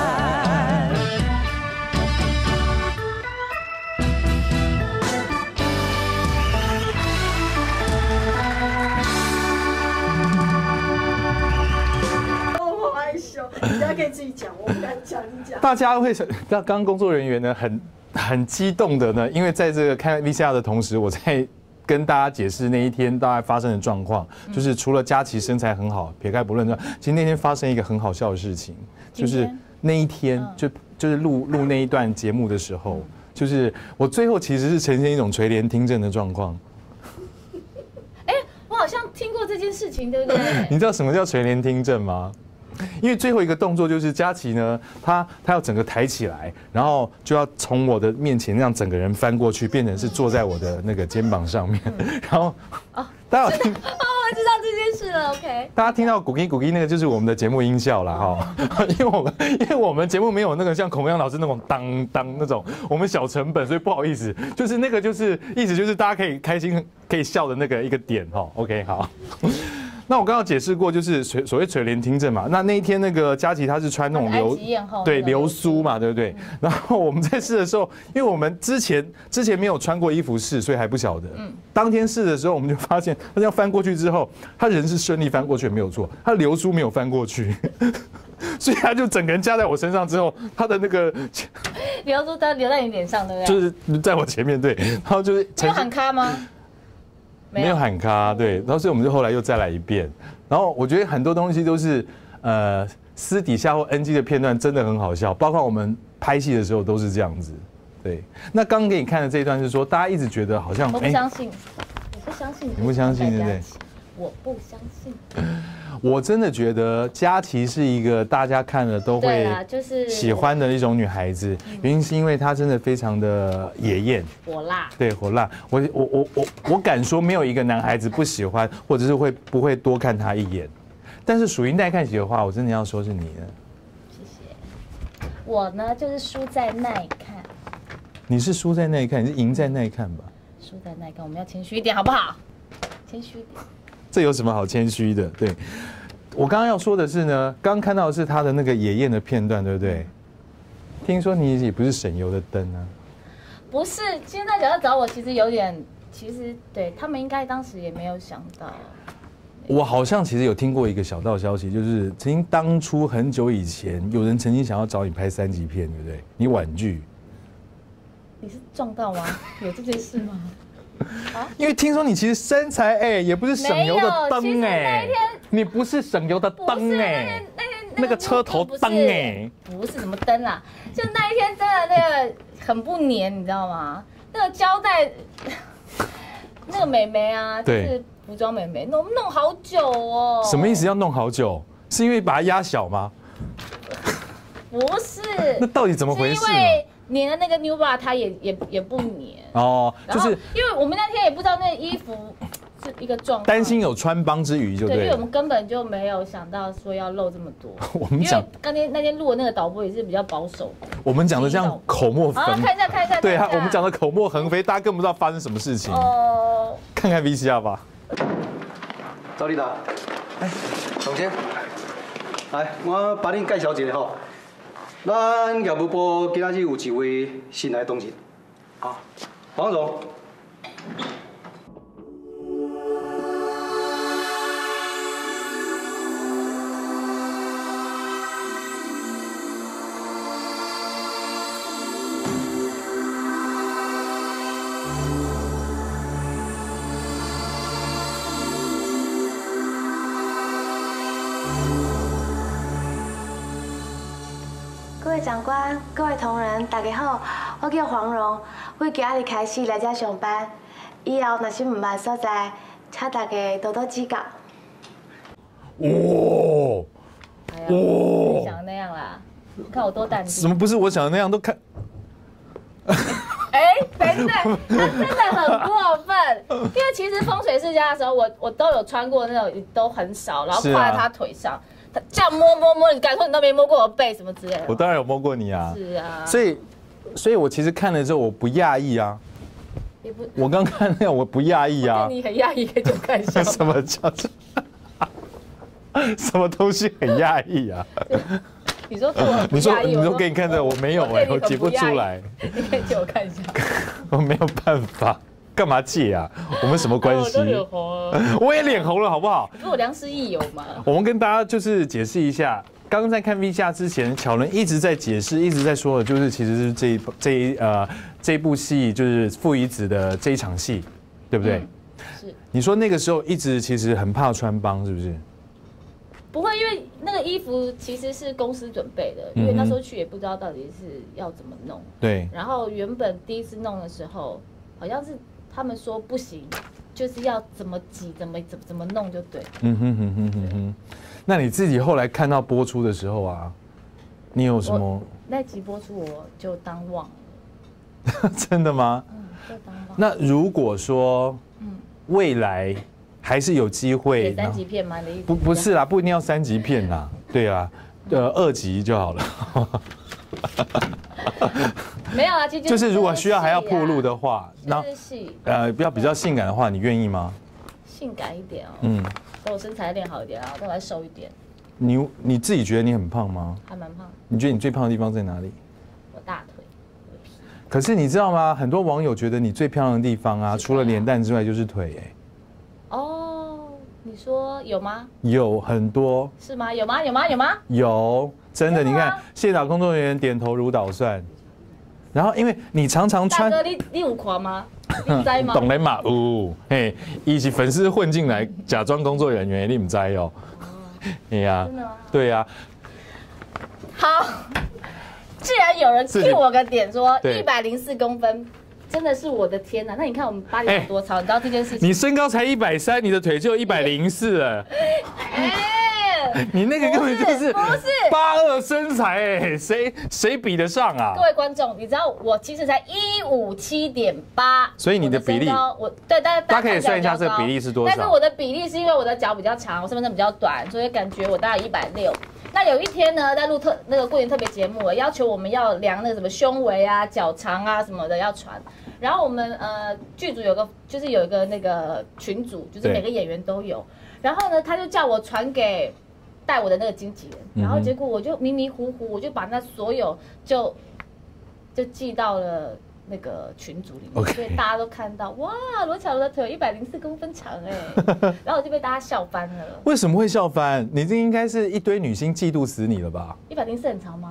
我害羞，人家可以自己讲，我不敢讲，你讲。 大家会，刚刚工作人员呢很激动的呢，因为在这个看 VCR 的同时，我在跟大家解释那一天大概发生的状况，就是除了佳琪身材很好，撇开不论之外，其实那天发生一个很好笑的事情，就是那一天就是录那一段节目的时候，就是我最后其实是呈现一种垂帘听政的状况。 哎，我好像听过这件事情，对不对？ 你知道什么叫垂帘听政吗？因为最后一个动作就是佳琪呢，他要整个抬起来，然后就要从我的面前让整个人翻过去，变成是坐在我的那个肩膀上面，然后大家有听我知道这件事了 ，OK。 大家听到鼓叽鼓叽那个就是我们的节目音效啦哈，因为我们节目没有那个像孔阳老师那种当当那种，我们小成本，所以不好意思，就是那个就是意思就是大家可以开心可以笑的那个一个点哈 ，OK 好。那我刚刚解释过，就是所谓垂帘听政嘛。那一天那个佳琪她是穿那种流苏嘛，对不对？然后我们在试的时候，因为我们之前没有穿过衣服试，所以还不晓得。当天试的时候，我们就发现他这样翻过去之后，他人是顺利翻过去没有错，他流苏没有翻过去，所以他就整个人夹在我身上之后，他的那个流苏都留在你脸上，对不对？就是在我前面对，然后就是有喊卡吗？ 没有喊卡，对，然后所以我们就后来又再来一遍。然后我觉得很多东西都是私底下或 NG 的片段真的很好笑，包括我们拍戏的时候都是这样子。对，那刚给你看的这一段是说，大家一直觉得好像我不相信，我不相信， 你不相信对不对？ 我不相信。 我真的觉得佳琪是一个大家看了都会喜欢的一种女孩子，原因是因为她真的非常的野艳、 火辣。 对，火辣。我敢说没有一个男孩子不喜欢，或者是不会多看她一眼。但是属于耐看型的话，我真的要说是你了。 谢谢。我呢就是输在耐看。 你是输在耐看，你是赢在耐看吧？ 输在耐看，我们要谦虚一点，好不好？谦虚一点。 这有什么好谦虚的？对，我刚刚要说的是呢，刚刚看到的是他的那个野艳的片段，对不对？听说你也不是省油的灯啊？ 不是，现在要找我，其实有点，其实对他们应该当时也没有想到。 我好像其实有听过一个小道消息，就是曾经当初很久以前，有人曾经想要找你拍3级片，对不对？你婉拒。 你是撞到吗？有这件事吗？ 因为听说你其实身材也不是省油的灯你不是省油的灯那个车头灯不是什么灯啦，就那一天真的那个很不粘，你知道吗？那个胶带，那个美眉啊，就是服装美眉，弄好久哦。 什么意思？要弄好久？是因为把它压小吗？ 不是。 那到底怎么回事？ 粘的那个 New Bar 它也不粘哦，就是因为我们那天也不知道那个衣服是一个状况， 担心有穿帮之余就对， 因为我们根本就没有想到说要露这么多。 我们讲那天录的那个导播也是比较保守的， 我们讲的这样口沫横， 看一下， 对啊，我们讲的口沫横飞，大家根本不知道发生什么事情。哦，看看 VCR 吧。 赵立达，总监，来，我帮您介绍一下吼。咱业务部今仔日有一位新来同仁，啊，黄总。 各位长官、各位同仁，大家好，我叫黄蓉，我今日开始来这上班，以后若是唔捌所在，请大家多多指教。 哦，你想的那样啦，你看我多淡定。 什么不是我想的那样？都看。 等等，他真的很过分，因为其实风水世家的时候，我都有穿过那种，都很少，然后跨在他腿上。他这样摸，你敢说你都没摸过我背什么之类的？ 我当然有摸过你啊。 是啊。 所以我其实看了之后，我不讶异啊。我刚看那样，我不讶异啊。 你很讶异，可以就看一下。 什么叫做？什么东西很讶异啊？ 你说你说给你看的，我没有我解不出来。 你可以借我看一下。 我没有办法。干嘛借啊？我们什么关系？ 我脸红了， 我也脸红了，好不好？ 不是我良师益友嘛。 我们跟大家就是解释一下，刚刚在看 VCR 之前，巧伦一直在解释，一直在说的，就是其实是这一部戏就是父与子的这一场戏，对不对？ 是。 你说那个时候一直其实很怕穿帮，是不是？ 不会，因为那个衣服其实是公司准备的，因为那时候去也不知道到底是要怎么弄。 对。 然后原本第一次弄的时候，好像是。他们说不行，就是要怎么挤，怎么弄就对。 那你自己后来看到播出的时候啊，你有什么？ 那集播出我就当忘了。真的吗？ 就当忘了。 那如果说，未来还是有机会。 给3级片吗？你的意思？ 不是啦，不一定要3级片啦，对啊，2级就好了。 没有啊，其实就是如果需要还要铺路的话， 那要比较性感的话，你愿意吗？ 性感一点哦，等我身材练好一点啊，等我再瘦一点。 你自己觉得你很胖吗？ 还蛮胖。 你觉得你最胖的地方在哪里？ 我大腿，我的皮。 可是你知道吗？很多网友觉得你最漂亮的地方啊，除了脸蛋之外就是腿哦，你说有吗？ 有很多。 是吗？有吗？ 有，真的，你看现场工作人员点头如捣蒜。然后，因为你常常穿， 大哥，你有看吗？你知吗？ 懂人嘛？有，嘿，一起粉丝混进来，假装工作人员，你唔知哦？哎呀， 真的吗？ 对呀。 好，既然有人替我个点说104公分，真的是我的天哪！那你看我们8点多长，你知道这件事情？ 你身高才130，你的腿就104了。你那个根本就是82身材哎，谁比得上啊？ 各位观众，你知道我其实才157.8， 所以你的比例， 对，大家可以算一下这个比例是多少？ 但是我的比例是因为我的脚比较长，我身份证比较短，所以感觉我大概160。那有一天呢，在录那个过年特别节目，要求我们要量那个什么胸围啊、脚长啊什么的要传。然后我们剧组有一个那个群组，就是每个演员都有。然后呢，他就叫我传给带我的那个经纪人，然后结果我就迷迷糊糊，我就把那所有就寄到了那个群组里面，所以大家都看到，哇，罗巧的腿104公分长哎，然后我就被大家笑翻了。 为什么会笑翻？你这应该是一堆女星嫉妒死你了吧？ 104很长吗？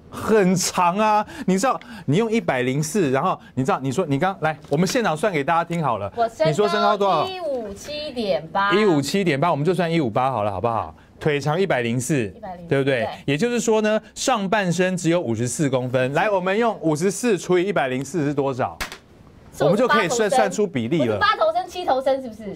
很长啊，你知道，你用104，然后你知道，你说你刚来，我们现场算给大家听好了。你说身高多少？157.8，157.8，我们就算158好了，好不好？腿长104，对不对？也就是说呢，上半身只有54公分。来，我们用54除以104是多少？我们就可以算出比例了。 8头身、7头身是不是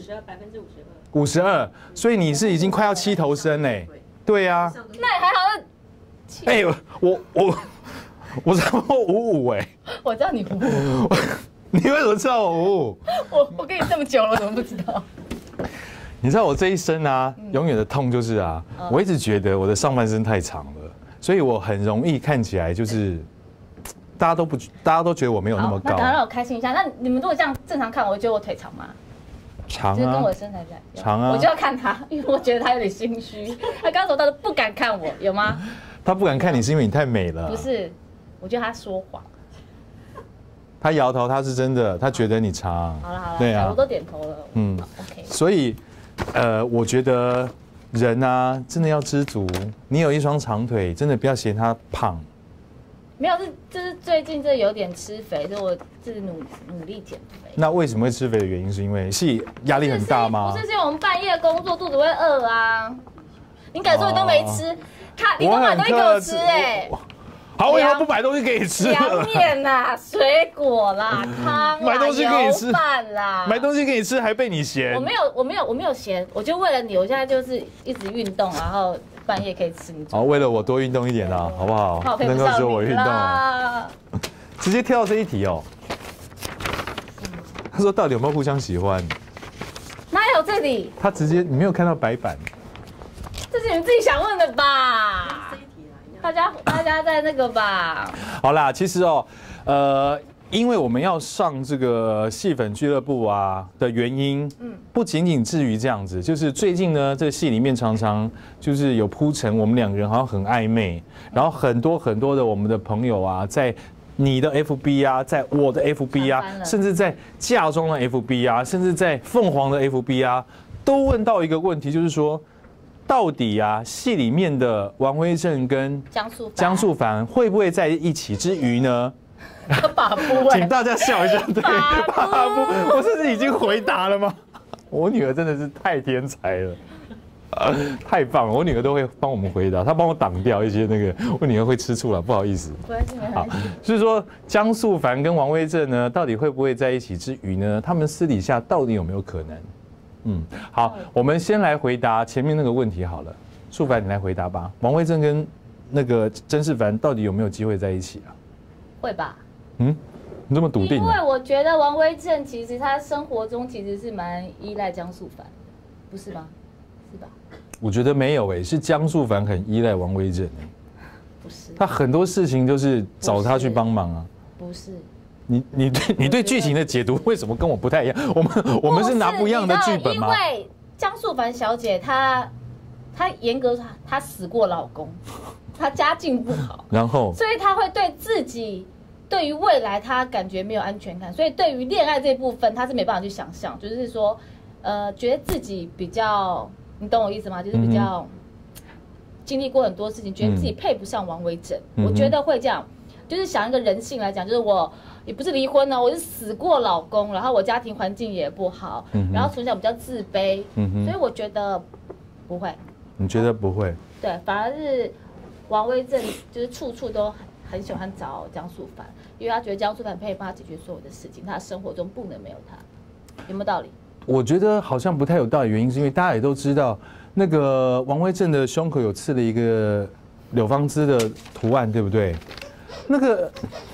？52%，所以你是已经快要7头身嘞。对啊。 那也还好。 哎，我差不多55哎。 我知道你55。 你为什么知道我 55？我跟你这么久了，我怎么不知道？ 你知道我这一生啊，永远的痛就是啊，我一直觉得我的上半身太长了，所以我很容易看起来就是大家都觉得我没有那么高。 那等下让我开心一下。那你们如果这样正常看，我觉得我腿长吗？ 长啊， 就是跟我的身材在。 长啊， 我就要看他，因为我觉得他有点心虚。他刚走到都不敢看我，有吗？ 他不敢看你是因为你太美了。 不是，我觉得他说谎。 他摇头，他是真的，他觉得你长。 好了， 对啊， 我都点头了。OK。 所以，我觉得人啊，真的要知足。你有一双长腿，真的不要嫌他胖。 没有，这是最近这有点吃肥，所以我是努力减肥。 那为什么会吃肥的原因，是因为压力很大吗？ 不是因为我们半夜工作，肚子会饿啊。你敢说你都没吃？你都买东西给我吃哎。 好，我以后不买东西给你吃了。 凉面啦，水果啦，汤啦， 买东西给你吃， 饭啦， 买东西给你吃还被你嫌。 我没有嫌，我就为了你，我现在就是一直运动，然后半夜可以吃你。 好，为了我多运动一点啊，好不好？能够使我运动。直接跳到这一题哦。他说到底有没有互相喜欢？ 哪有这里？ 他直接你没有看到白板。 这是你们自己想问的吧？大家在那个吧。 好啦，其实哦，因为我们要上这个戏粉俱乐部啊的原因，不仅仅至于这样子，就是最近呢，这个戏里面常常就是有铺陈，我们两个人好像很暧昧，然后很多的我们的朋友啊，在你的 FB 啊，在我的 FB 啊，甚至在嫁妆的 FB 啊，甚至在凤凰的 FB 啊，都问到一个问题，就是说，到底啊，戏里面的王威正跟江素凡会不会在一起之余呢？请大家笑一下，对，爸布，我是不是已经回答了吗？我女儿真的是太天才了，太棒了！我女儿都会帮我们回答，她帮我挡掉一些那个，我女儿会吃醋了，不好意思。好，就是说江素凡跟王威正呢，到底会不会在一起之余呢？他们私底下到底有没有可能？好，我们先来回答前面那个问题好了。素凡，你来回答吧。王威正跟那个曾仕凡到底有没有机会在一起啊？ 会吧。 你这么笃定？ 因为我觉得王威正其实他生活中其实是蛮依赖江素凡，不是吗？是吧？ 我觉得没有是江素凡很依赖王威正不是。他很多事情都是找他去帮忙啊。 不是。 你对剧情的解读为什么跟我不太一样？我们是拿不一样的剧本吗？ 因为江素凡小姐她严格说她死过老公，她家境不好， 然后所以她会对自己。对于未来，他感觉没有安全感，所以对于恋爱这部分，他是没办法去想象。就是说，觉得自己比较，你懂我意思吗？就是比较经历过很多事情，觉得自己配不上王威正。我觉得会这样，就是想一个人性来讲，就是我也不是离婚呢，我是死过老公，然后我家庭环境也不好，然后从小比较自卑，所以我觉得不会。 你觉得不会？ 对，反而是王威正就是处处都很喜欢找江素凡，因为他觉得江素凡可以帮他解决所有的事情，他的生活中不能没有他，有没有道理？ 我觉得好像不太有道理，原因是因为大家也都知道，那个王威正的胸口有刺了一个柳芳枝的图案，对不对？那个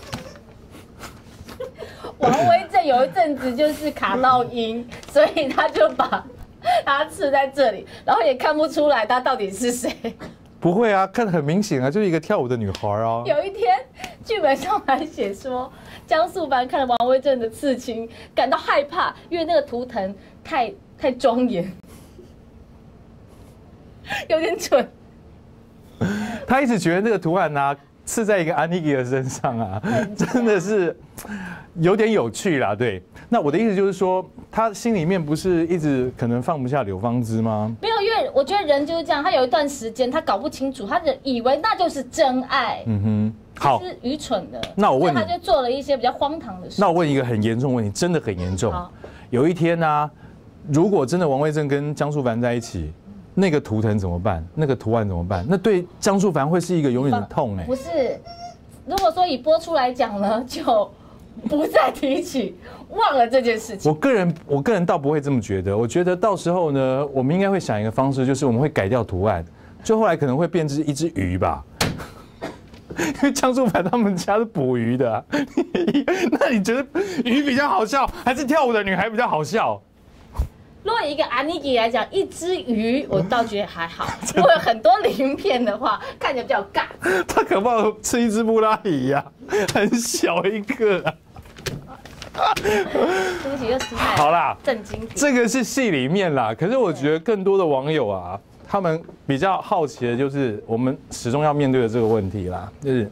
王威正有一阵子就是卡到音，所以他就把他刺在这里，然后也看不出来他到底是谁。 不会啊，看得很明显啊，就是一个跳舞的女孩啊。 有一天，剧本上还写说，江素凡看了王威正的刺青，感到害怕，因为那个图腾太庄严，有点蠢。 他一直觉得那个图案啊，刺在一个安妮吉的身上啊，真的是有点有趣啦。对，那我的意思就是说，他心里面不是一直可能放不下柳芳枝吗？ 没有，因为我觉得人就是这样，他有一段时间他搞不清楚，他以为那就是真爱。嗯哼，好，是愚蠢的。那我问你，他就做了一些比较荒唐的事。 那我问一个很严重的问题，真的很严重。有一天呢，如果真的王威正跟江淑凡在一起，那个图腾怎么办？那个图案怎么办？那对江淑凡会是一个永远的痛哎。 不是，如果说以播出来讲呢，就不再提起，忘了这件事情。 我个人倒不会这么觉得，我觉得到时候呢，我们应该会想一个方式，就是我们会改掉图案，就后来可能会变成一只鱼吧。因为江淑凡他们家是捕鱼的、啊，那你觉得鱼比较好笑，还是跳舞的女孩比较好笑？ 如果以一个阿尼基来讲，一只鱼我倒觉得还好，如果有很多鳞片的话，看起来比较尬。 他可不好吃一只布拉提呀，很小一个、啊。 对不起，又失态。 好啦， 震惊。 这个是戏里面啦，可是我觉得更多的网友啊，他们比较好奇的就是我们始终要面对的这个问题啦，就是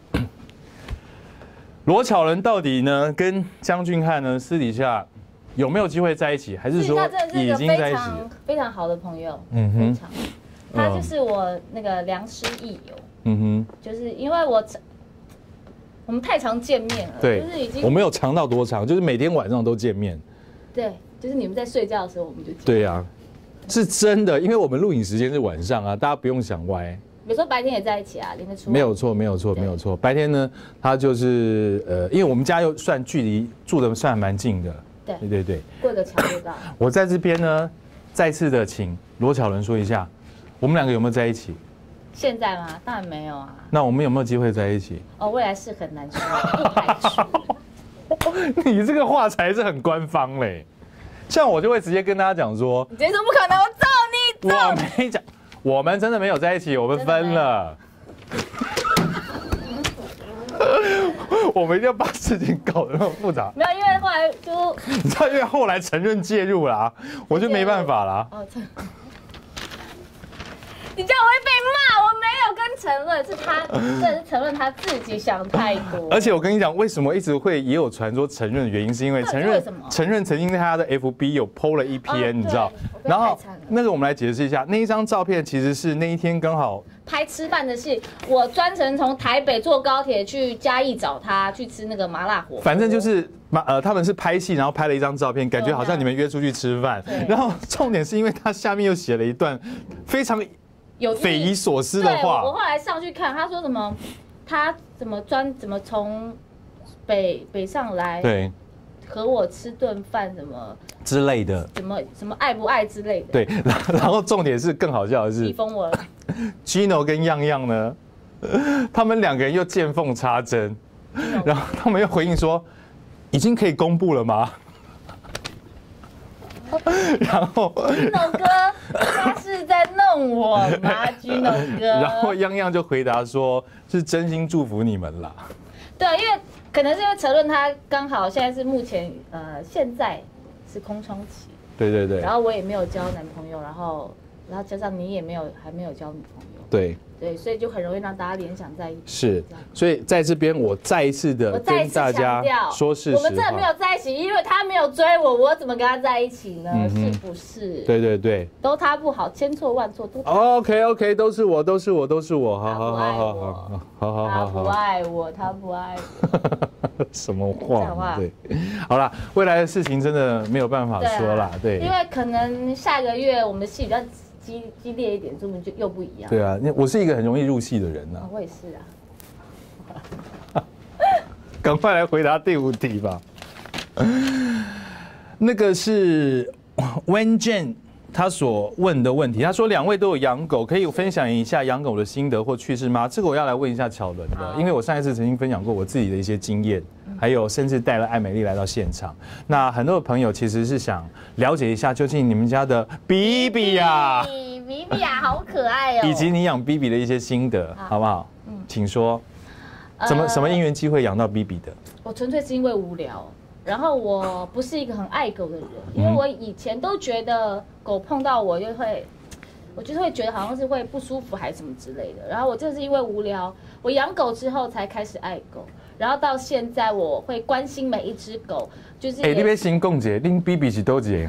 罗巧人到底呢跟江俊翰呢私底下有没有机会在一起，还是说已经在一起？ 非常好的朋友，非常，他就是我那个良师益友，就是因为我们太常见面了， 对， 就是已经我们有长到多长，就是每天晚上都见面， 对，就是你们在睡觉的时候我们就见面， 对呀，是真的，因为我们录影时间是晚上啊，大家不用想歪。 有时候白天也在一起啊，连得出。 没有错，没有错，没有错。白天呢，他就是因为我们家又算距离住的算蛮近的。对， 过个桥就到。 我在这边呢，再次的请罗巧人说一下，我们两个有没有在一起？ 现在吗？当然没有啊。 那我们有没有机会在一起？ 哦，未来是很难说，不排除。 你这个话才是很官方嘞，像我就会直接跟大家讲说， 你直接说不可能，我揍你！ 我没讲，我们真的没有在一起，我们分了。我们一定要把事情搞得那么复杂。 没有，因为后来就你知道，因为后来承认介入啦，我就没办法啦。 哦，你这样我会被骂，我没有跟承认，是他，这是承认他自己想太多。 而且我跟你讲，为什么一直会也有传说承认的原因，是因为承认曾经在他的 FB 有 PO 了一篇，你知道，然后那个我们来解释一下，那一张照片其实是那一天刚好拍吃饭的戏，我专程从台北坐高铁去嘉义找他去吃那个麻辣火锅。 反正就是他们是拍戏，然后拍了一张照片，感觉好像你们约出去吃饭。然后重点是因为他下面又写了一段非常匪夷所思的话。 我后来上去看，他说什么，他怎么从北上来，对，和我吃顿饭什么之类的， 什么爱不爱之类的。 对，然后重点是更好笑的是， 逼疯我了。 Gino 跟样样呢，他们两个人又见缝插针，然后他们又回应说，已经可以公布了吗？然后 Gino 哥，他是在弄我吗？Gino 哥， 然后样样就回答说，是真心祝福你们啦。 对啊，因为可能是因为承认他刚好现在是目前现在是空窗期， 对， 然后我也没有交男朋友，然后加上你也还没有交女朋友，对，所以就很容易让大家联想在一起。 是，所以在这边我再一次的跟大家说事实话， 我们真的没有在一起，因为他没有追我，我怎么跟他在一起呢？是不是？ 对， 都他不好，千错万错都。 OK， 都是我，好， 他不爱我，他不爱我。 什么话？对，好啦，未来的事情真的没有办法说啦，对， 因为可能下个月我们的戏比较激烈一点，所以我们就又不一样。 对啊，我是一个很容易入戏的人呐。 我也是啊。 赶快来回答第5题吧。那个是 Wen Jane 他所问的问题，他说2位都有养狗，可以分享一下养狗的心得或趣事吗？这个我要来问一下巧伦的，因为我上一次曾经分享过我自己的一些经验，还有甚至带了艾美丽来到现场。那很多的朋友其实是想了解一下，究竟你们家的 BB 啊 ，BB 啊，好可爱哦， 以及你养 BB 的一些心得，好不好？请说，什么因缘机会养到 BB 的？ 我纯粹是因为无聊。然后我不是一个很爱狗的人，因为我以前都觉得狗碰到我就会觉得好像是会不舒服还是什么之类的。然后我就是因为无聊，我养狗之后才开始爱狗，然后到现在我会关心每一只狗，就是。 你别先讲一下，恁 BB 是多少个啊？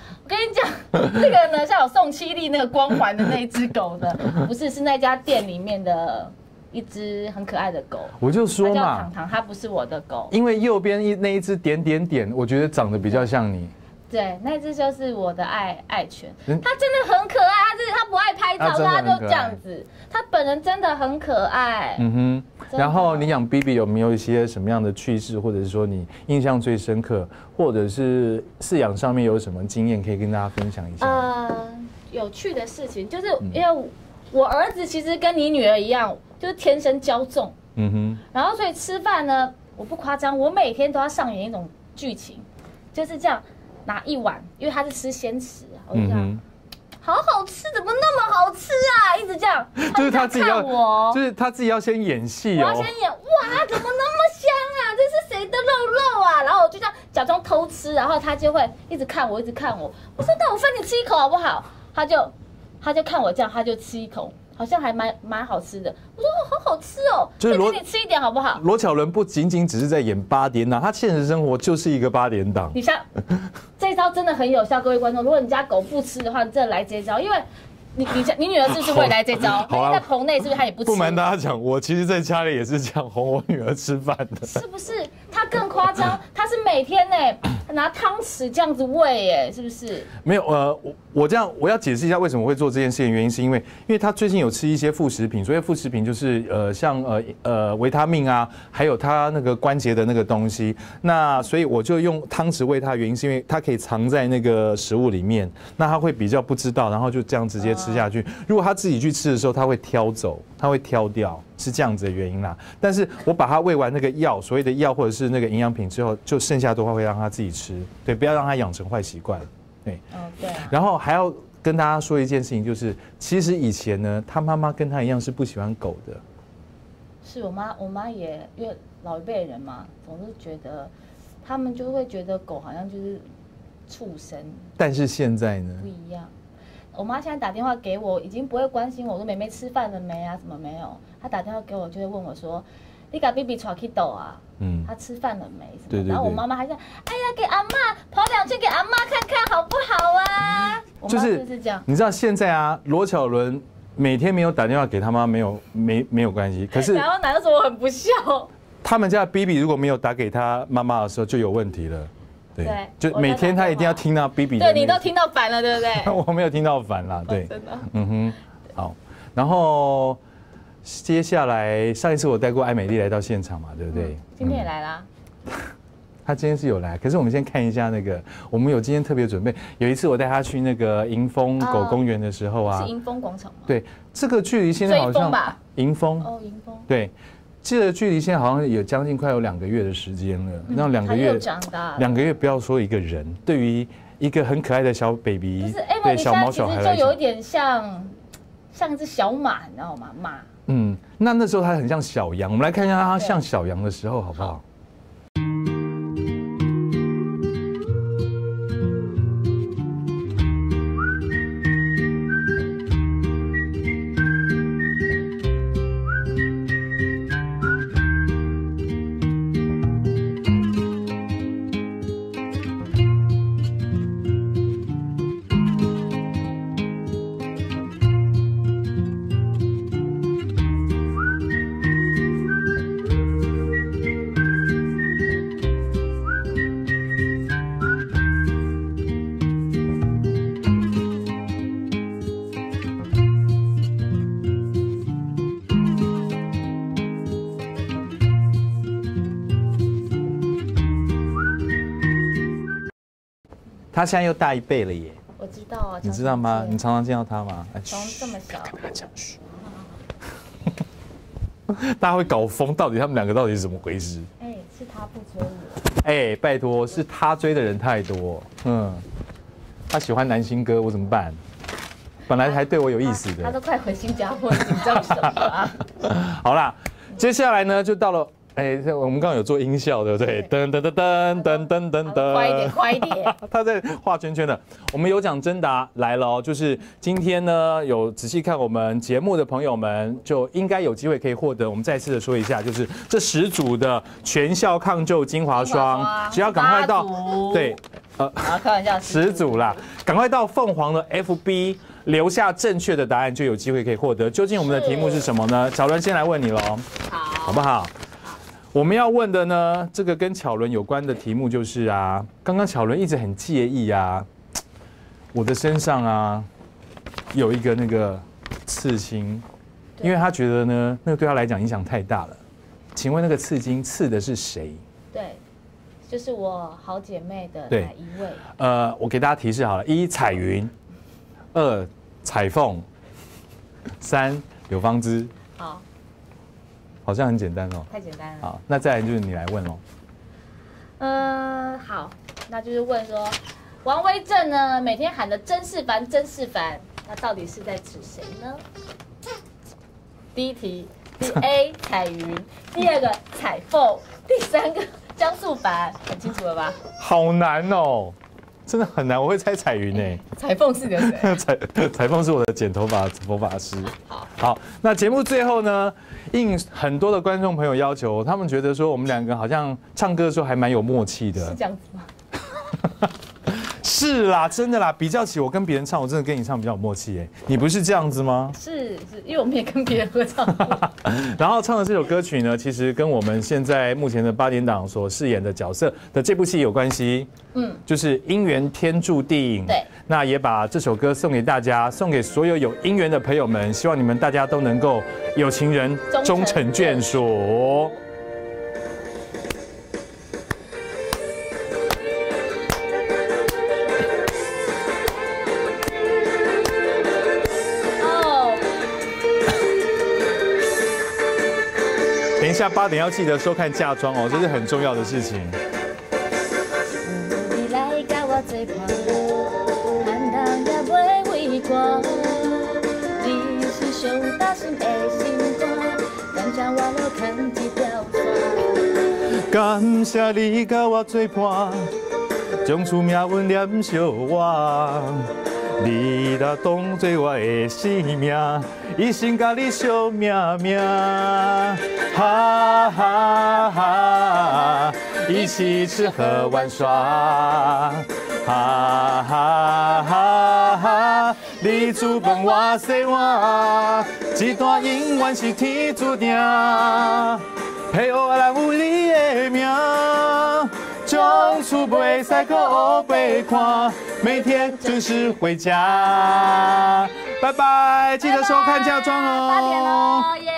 我跟你讲，这个呢，像有宋七力那个光环的那一只狗的，不是，是那家店里面的一只很可爱的狗。 我就说嘛， 它叫糖糖，它不是我的狗。 因为右边那一只点点点，我觉得长得比较像你。 对，那只就是我的爱犬，它真的很可爱。它不爱拍照，它就这样子。它本人真的很可爱。 嗯哼。然后你养 BB 有没有一些什么样的趣事，或者是说你印象最深刻，或者是饲养上面有什么经验可以跟大家分享一下？ 有趣的事情就是因为我儿子其实跟你女儿一样，就是天生骄纵。嗯哼。然后所以吃饭呢，我不夸张，我每天都要上演一种剧情，就是这样。拿一碗，因为他是吃鲜食啊，我就这样，好好吃，怎么那么好吃啊？一直这样， 就是他自己要，就是他自己要先演戏哦。 我要先演，哇，怎么那么香啊？这是谁的肉啊？然后我就这样假装偷吃，然后他就会一直看我，一直看我。我说那我分你吃一口好不好？他就看我这样，他就吃一口。好像还蛮好吃的，我说好好吃哦，就是给你吃一点好不好？ 罗巧伦不仅仅只是在演8点档，他现实生活就是一个8点档。 你像这一招真的很有效，各位观众，如果你家狗不吃的话，你真的来这一招，因为你女儿是不是会来这招？好在棚内是不是她也不吃？ 不瞒大家讲，我其实在家里也是这样哄我女儿吃饭的。 是不是？她更夸张，她是每天拿汤匙这样子喂，是不是？ 没有，我这样我要解释一下为什么会做这件事情，原因是因为他最近有吃一些副食品，所以副食品就是像维他命啊，还有他那个关节的那个东西。那所以我就用汤匙喂他，原因是因为它可以藏在那个食物里面，那他会比较不知道，然后就这样直接吃下去。如果他自己去吃的时候，他会挑走，他会挑掉，是这样子的原因啦。但是我把他喂完那个药，所谓的药或者是那个营养品之后，就剩下的话会让他自己吃，对，不要让他养成坏习惯。对， 对。 然后还要跟大家说一件事情，就是其实以前呢，他妈妈跟他一样是不喜欢狗的。 是我妈也因为老一辈人嘛，总是觉得他们就会觉得狗好像就是畜生。 但是现在呢？ 不一样。我妈现在打电话给我，已经不会关心我说妹妹吃饭了没啊，什么没有。她打电话给我就会问我说，你把 BB 带去倒啊？她吃饭了没？ 对。 然后我妈妈还想，哎呀，给阿嬷跑2圈给阿嬷看看好不好啊？ 就是这样。你知道现在啊，罗巧伦每天没有打电话给他妈没有关系，可是然后男的说我很不孝。 他们家的 BB 如果没有打给他妈妈的时候就有问题了。对，就每天他一定要听到 BB 的。 对，你都听到烦了，对不对？ 我没有听到烦啦，对， 真的。 嗯哼，好。然后接下来上一次我带过艾美丽来到现场嘛，对不对？ 今天也来啦。 他今天是有来，可是我们先看一下那个，我们有今天特别准备。有一次我带他去那个迎风狗公园的时候啊， 是迎风广场吗？ 对，这个距离现在好像迎风哦，迎风对。这个距离现在好像有将近快有2个月的时间了。那2个月，2个月不要说一个人，对于一个很可爱的小 baby， 对小毛小孩来讲，就有一点像一只小马，你知道吗？马。 那时候它很像小羊，我们来看一下它像小羊的时候，好不好？他现在又大1倍了耶！ 我知道啊， 你知道吗？你常常见到他吗？ 从这么小， 跟他讲嘘。大家会搞疯，到底他们2个到底是怎么回事？ 是他不追我。 拜托，是他追的人太多。他喜欢男星哥，我怎么办？本来还对我有意思的。 他都快回新加坡，紧张什么啊？ 好啦，接下来呢就到了。我们刚刚有做音效，对不对？噔噔噔噔噔噔噔噔， 快一点！ 他在画圈圈的。我们有奖征答来了哦，就是今天呢，有仔细看我们节目的朋友们，就应该有机会可以获得。我们再次的说一下，就是这10组的全效抗皱精华霜，只要赶快到对开玩笑， 10组啦，赶快到凤凰的 FB 留下正确的答案，就有机会可以获得。究竟我们的题目是什么呢？巧伦先来问你喽，好不好？我们要问的呢，这个跟巧伦有关的题目就是啊，刚刚巧伦一直很介意啊，我的身上啊有一个那个刺青，因为他觉得呢，那个对他来讲影响太大了。请问那个刺青刺的是谁？ 对。就是我好姐妹的哪一位？ 我给大家提示好了：1彩云，2彩凤，3柳芳枝。 好， 好像很简单哦。 太简单了。 好，那再来就是你来问喽。 好，那就是问说，王威正呢每天喊的真是烦，真是烦，那到底是在指谁呢？第一题，第 A 彩云，第2个彩凤，第3个。江素凡，很清楚了吧？ 好难哦，真的很难，我会猜彩云诶。 彩凤是个谁？ 彩凤是我的剪头发魔法师。好，那节目最后呢，应很多的观众朋友要求，他们觉得说我们2个好像唱歌的时候还蛮有默契的。 是这样子吗？ 是啦，真的啦，比较起我跟别人唱，我真的跟你唱比较有默契哎。你不是这样子吗？ 是，因为我们也跟别人合唱过。 然后唱的这首歌曲呢，其实跟我们现在目前的8点档所饰演的角色的这部戏有关系。就是姻缘天注定。 对。 那也把这首歌送给大家，送给所有有姻缘的朋友们，希望你们大家都能够有情人终成眷属。等一下8点要记得收看嫁妆哦，这是很重要的事情。你来甲我做伴，谈人也袂为我，你是上大心的心肝，感谢我落牵一条线。感谢你甲我做伴，将厝命运念相我。你若当作我的生命，一生甲你相命命，哈哈哈，一起吃喝玩耍，哈哈哈，你煮饭我洗碗，这段姻缘是天注定，配偶的人有你的名。从此不会再过背看，每天准时回家。拜拜，记得收看嫁妆哦。8点喽，耶！